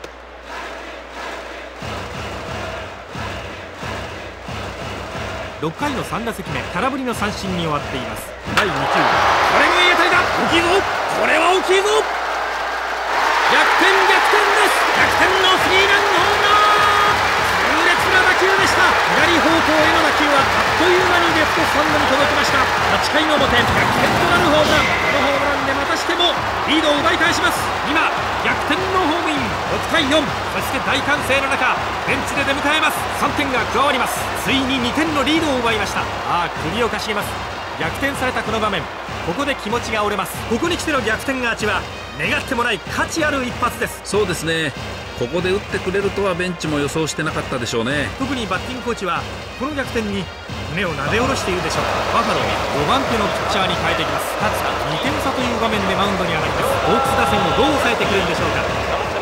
ろっかいのさん打席目、空振りの三振に終わっています。だいに球、これがいい当たりだ。大きいぞ、これは大きいぞ。逆転逆転です。 転のスリーランホームラン、痛烈な打球でした。左方向への打球はあっという間にレフトスタンドに届きました。はちかいの表、逆転となるホームラン。このホームランでまたしてもリードを奪い返します。今逆転のホームイン、ろくたいよん。そして大歓声の中ベンチで出迎えます。さんてんが加わります。ついににてんのリードを奪いました。ああ、首をかしげます。逆転されたこの場面、ここで気持ちが折れます。ここに来ての逆転アーチは願ってもない価値ある一発です。 そうですね、ここで打ってくれるとはベンチも予想してなかったでしょうね。 特にバッティングコーチはこの逆転に胸をなで下ろしているでしょうか。バファローごばん手のピッチャーに変えていきます。勝田にてん差という場面でマウンドに上がります。ホークス打線をどう抑えてくるんでしょうか。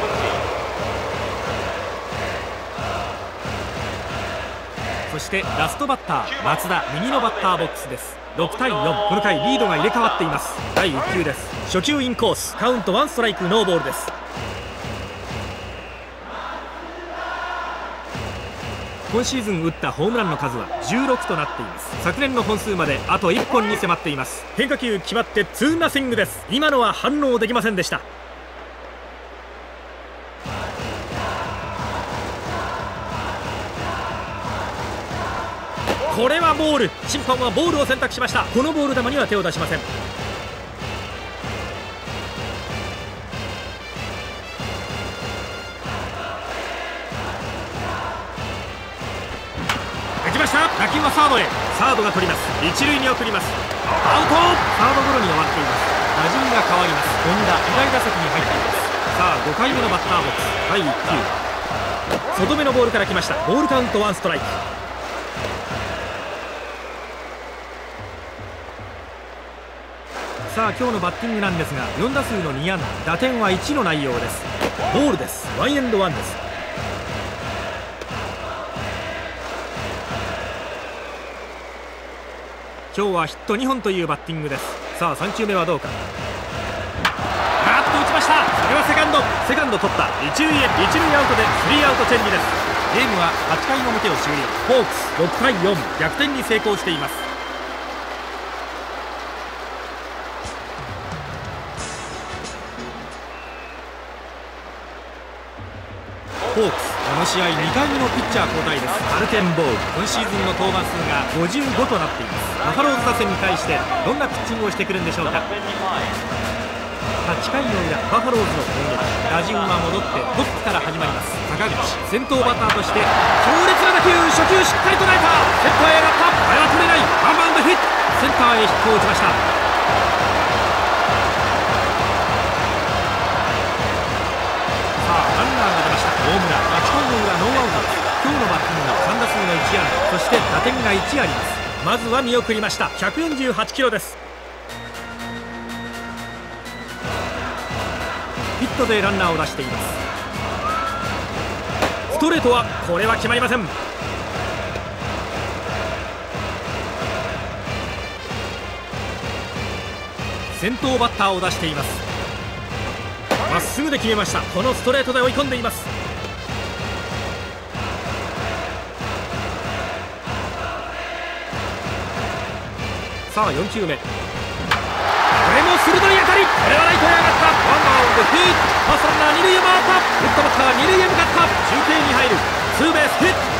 そしてラストバッター松田、右のバッターボックスです。ろくたいよん。この回リードが入れ替わっています。だいいっ球です。初球インコース、カウントワンストライクノーボールです。今シーズン打ったホームランの数はじゅうろくとなっています。昨年の本数まであといっぽんに迫っています。変化球決まってツーナッシングです。今のは反応できませんでした。これはボール。審判はボールを選択しました。このボール球には手を出しません。打ちました。打球はサードへ。サードが取ります。一塁に送ります。アウト。サードゴロに終わっています。打順が変わります。本田左打席に入っています。さあごかいめのバッターボックス、だいいっ球。外目のボールから来ました。ボールカウントワンストライク。さあ今日のバッティングなんですが、よん打数のに安打、打点はいちの内容です。ボールです。ワンエンドワンです。今日はヒットにほんというバッティングです。さあさん球目はどうか。ガーッと打ちました。それはセカンド。セカンド取った。一塁へ。一塁アウトでスリーアウトチェンジです。ゲームははちかいの表を終了。ホークスろくたいよん、逆転に成功しています。ホークスこの試合にかいめのピッチャー交代です。アルテンボール、今シーズンの登板数がごじゅうごとなっています。バファローズ打線に対してどんなピッチングをしてくるんでしょうか。はちかいの裏、バファローズの攻撃、打順は戻ってトップから始まります。坂口先頭バッターとして強烈な打球、初球しっかり捉えた。センターへ上がった。これは取れない。ワンバウンドヒット。センターへヒットを打ちました。ランナーが出ました。大村はちかいの裏ノーアウトです。今日のバッティングはさん打数のいち安打、そして打点がいちあります。まずは見送りました。ひゃくよんじゅうはちキロです。ヒットでランナーを出しています。ストレートはこれは決まりません。先頭バッターを出しています。まっすぐで決めました。このストレートで追い込んでいます。さあよん球目、これも鋭い当たり。これはライトへ上がった。ワンバウンドヒット。ファーストランナー二塁へ回った。打ったバッターは二塁へ向かった。中継に入る。ツーベースヒット。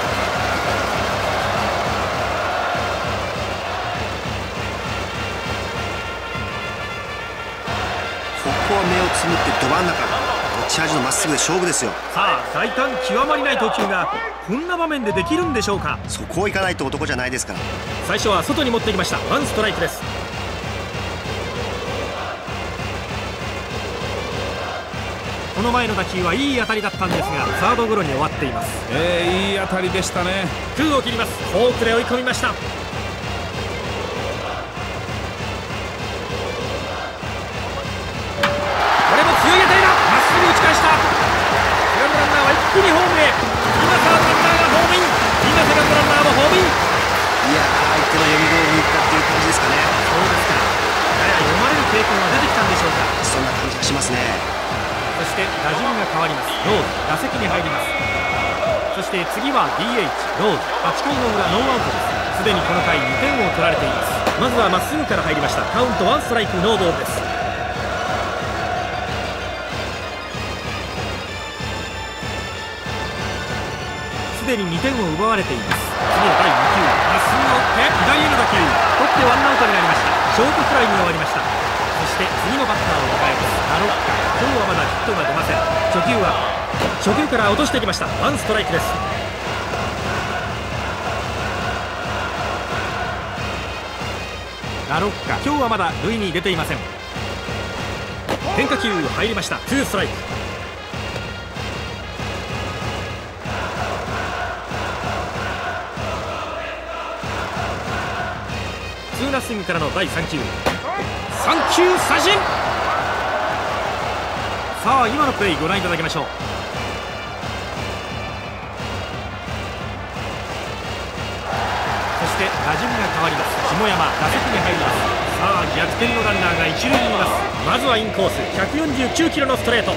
ここは目をつむってど真ん中、持ち味のまっすぐで勝負ですよ。 さあ大胆極まりない投球がこんな場面でできるんでしょうか。 そこをいかないと男じゃないですから。 最初は外に持ってきました。ワンストライクです。この前の打球はいい当たりだったんですがサードゴロに終わっています。 えー、いい当たりでしたね。 ツーを切ります。フォークで追い込みました。強い当たりだ。まっすぐ打ち返した。セカンドランナーは一気にホームへ。今サードランナーがホームイン。今セカンドランナーもホームイン。 いやー、相手の読み通りにいったっていう感じですかね。 そうですか。やや読まれる傾向が出てきたんでしょうか。 そんな感じがしますね。 そして打順が変わります。ローズ打席に入ります。そして次は ディーエイチ ローズ。はちかいの裏ノーアウトです。すでにこの回にてんを取られています。まずはまっすぐから入りました。カウントワンストライクノーボールです。 すでににてんを奪われています。次のだいにきゅう、まっすぐを打って左への打球、取ってワンアウトになりました。ショートフライに終わりました。そして次のバッターを迎えます。ラロッカ、今日はまだヒットが出ません。初球は初球から落としてきました。ワンストライクです。ラロッカ、今日はまだ塁に出ていません。変化球入りました。ツーストライク。ツーナッシングからのだいさん球、さん球三振。さあ今のプレーご覧いただきましょう。そして打順が変わります。下山打席に入ります。さあ逆転のランナーが一塁にいます。まずはインコースひゃくよんじゅうきゅうキロのストレート。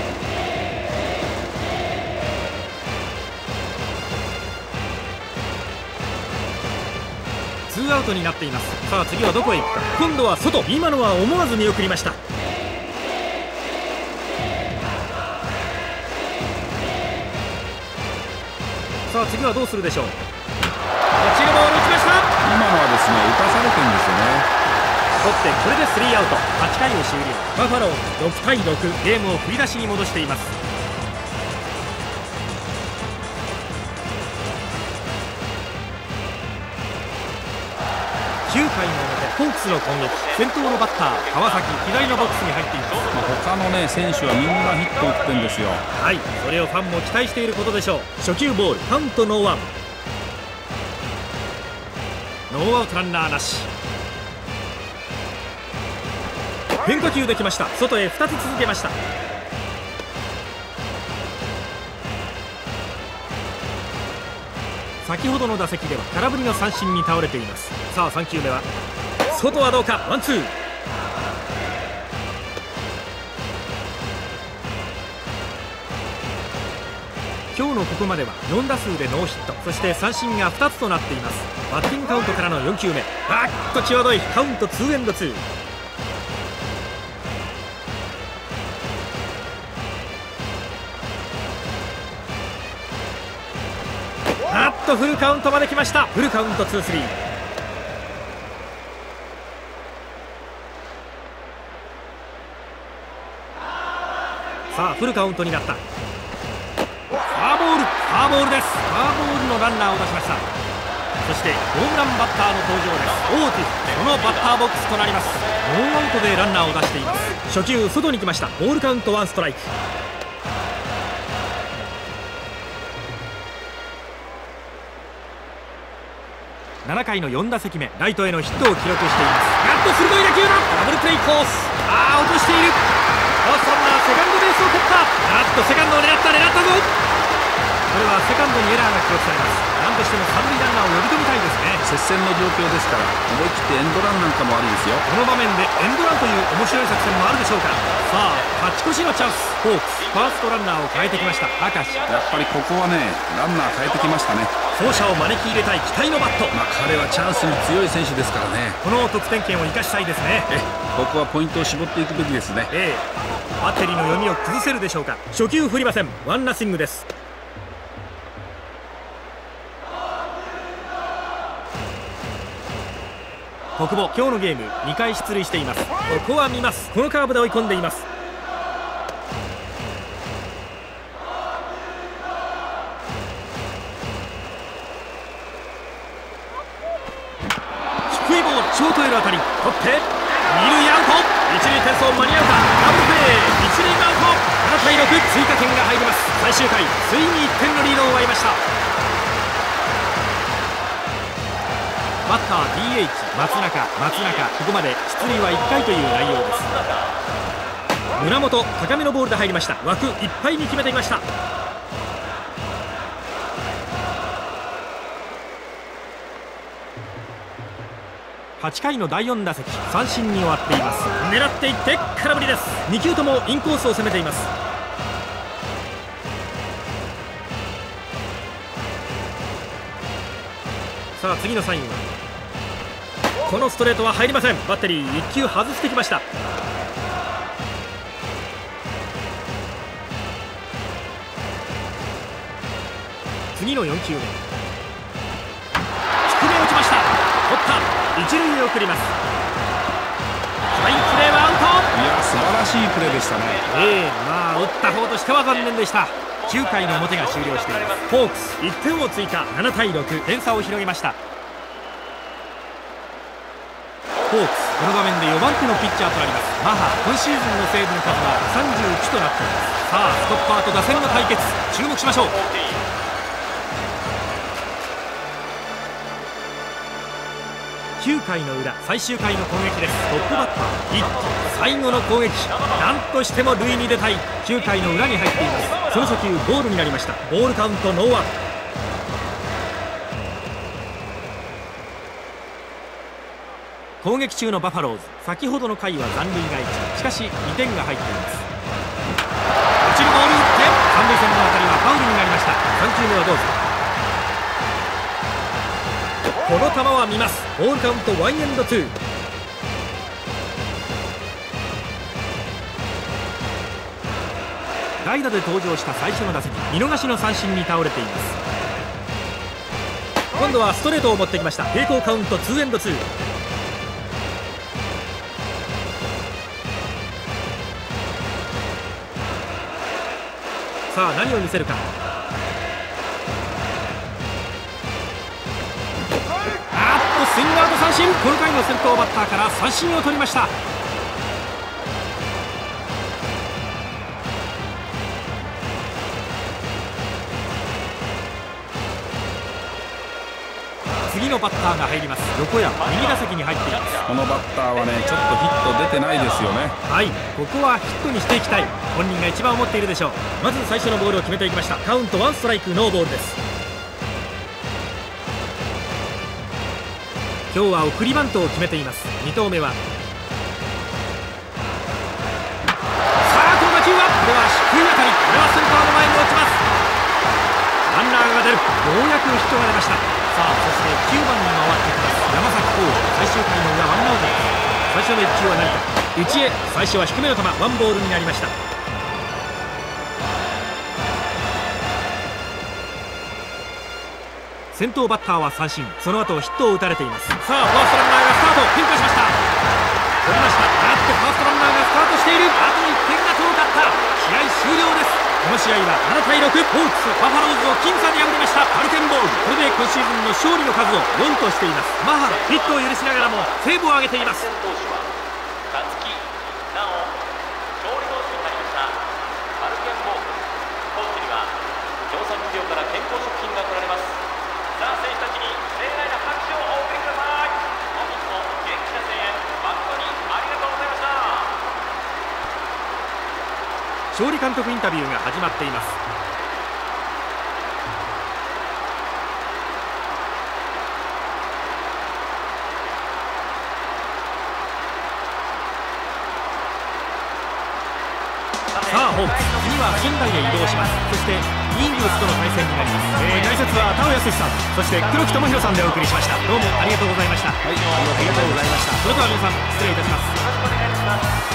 ツーアウトになっています。さあ次はどこへ行くか。今度は外。今のは思わず見送りました。さあ次はどうするでしょう。落ちるボール打ちました。 今のはですね、打たされてるんですよね。 取ってこれでスリーアウト。はちかいを終了。バファローズろくたいろく、ゲームを振り出しに戻しています。きゅうかいの表、ホークスの攻撃。先頭のバッター川崎、左のボックスに入っています。 まあ、他のね選手はみんなヒット打ってるんですよ。 はい、それをファンも期待していることでしょう。初球ボール、カウントノーワン。ノーアウトランナーなし。変化球できました。外へふたつ続けました。先ほどの打席では空振りの三振に倒れています。さあさん球目は外はどうか。ワンツー。今日のここまではよん打数でノーヒット、そして三振がふたつとなっています。バッティングカウントからのよん球目、あっと際どい。カウントツーエンドツー。あっとフルカウントまで来ました。フルカウントツースリー。さあフルカウントになった。フォアボール、フォアボールです。フォアボールのランナーを出しました。そしてホームランバッターの登場です。オーティス、そのバッターボックスとなります。ノーアウトでランナーを出しています。初球外に来ました。ボールカウントワンストライク。ななかいのよん打席目、ライトへのヒットを記録しています。やっと鋭い打球だ。ダブルプレーコース。ああ落としている。ファーストランナーセカンドベースを取った。あっとセカンドを狙った狙ったぞ。これはセカンドにエラーが記録されます。何としても三塁ランナーを呼び止めたいですね。 接戦の状況ですから思い切ってエンドランなんかもありですよ。 この場面でエンドランという面白い作戦もあるでしょうか。さあ勝ち越しのチャンス。ホークスファーストランナーを変えてきました。明石、 やっぱりここはねランナー変えてきましたね。 走者を招き入れたい期待のバット。 まあ彼はチャンスに強い選手ですからね。 この得点圏を生かしたいですね。 えここはポイントを絞っていくべきですね。 ええ、バッテリーの読みを崩せるでしょうか。初球振りません。ワンナッシングです。小久保、今日のゲームにかい出塁しています。ここは見ます。このカーブで追い込んでいます。低いボール、ショートへの当たり、取って二塁アウト。一塁転送間に合うか。ダブルプレー、一塁アウト。ななたいろく、追加点が入ります。最終回ついにいってんのリードを奪いました。バッター ディーエイチ 松中、松中、ここまで出塁はいっかいという内容です。村本、高めのボールで入りました。枠いっぱいに決めていました。はちかいのだいよん打席、三振に終わっています。狙っていって空振りです。に球ともインコースを攻めています。さあ次のサインはこのストレートは入りません。バッテリーいっ球外してきました。 次のよんきゅうめ、低め打ちました。取った、一塁へ送ります。ファインプレーはアウト。 いや素晴らしいプレーでしたね。 ええ、まあ打った方としては残念でした。きゅうかいの表が終了しています。ホークスいってんを追加、ななたいろく、点差を広げました。ホークスこの場面でよばん手のピッチャーとなりますマハ。今シーズンのセーブの数はさんじゅういちとなっています。さあストッパーと打線の対決、注目しましょう。きゅうかいの裏、最終回の攻撃です。トップバッター一気、最後の攻撃、なんとしても塁に出たい。きゅうかいの裏に入っています。その初球ボールになりました。ボールカウントノーアウト。攻撃中のバファローズ、先ほどの回は残塁がいち、しかしにてんが入っています。落ちるボール打って三塁線の当たりはファウルになりました。さんきゅうめはどうぞ。この球は見ます。ボールカウントワンエンドツー。代打で登場した最初の打席、見逃しの三振に倒れています。今度はストレートを持ってきました。並行カウントツーエンドツー。さあ何を見せるか。あっとスイングアウト三振。この回の先頭バッターから三振を取りました。次のバッターが入ります。横山、右打席に入っています。 このバッターはねちょっとヒット出てないですよね。 はい、ここはヒットにしていきたい、本人が一番思っているでしょう。まず最初のボールを決めていきました。カウントワンストライクノーボールです。今日は送りバントを決めています。に投目はさあこの打球は、これは低い当たり、これはセンターの前に落ちます。ランナーが出る、ようやくヒットが出ました。さあそしてきゅうばんに回ってきます山崎浩二。最終回の裏ワンアウトです。最初のいっ球は何か、内へ、最初は低めの球、ワンボールになりました。先頭バッターは三振、その後ヒットを打たれています。さあファーストランナーがスタート、変化しました。取りました。あっとファーストランナーがスタートしている。あといってんが遠かった。試合終了です。この試合はななたいろく、ホークスバファローズを僅差で破りました。パルテンボール、これで今シーズンの勝利の数をよんとしています。マハラヒットを許しながらもセーブを挙げています。 勝木なお勝利投手になりましたパルテンボール。コーチには協賛企業から健康食品が贈られます。さあ選手たちに盛大な拍手をお送りください。本日も元気な声援誠にありがとうございました。 勝利監督インタビューが始まっています。さあホークス、次は仙台へ移動します。そしてイーグルスとの対戦になります。えー、解説は田尾康さん、そして黒木智弘さんでお送りしました。どうもありがとうございました。 はい、ありがとうございました。 それでは皆さん失礼いたします。 よろしくお願いします。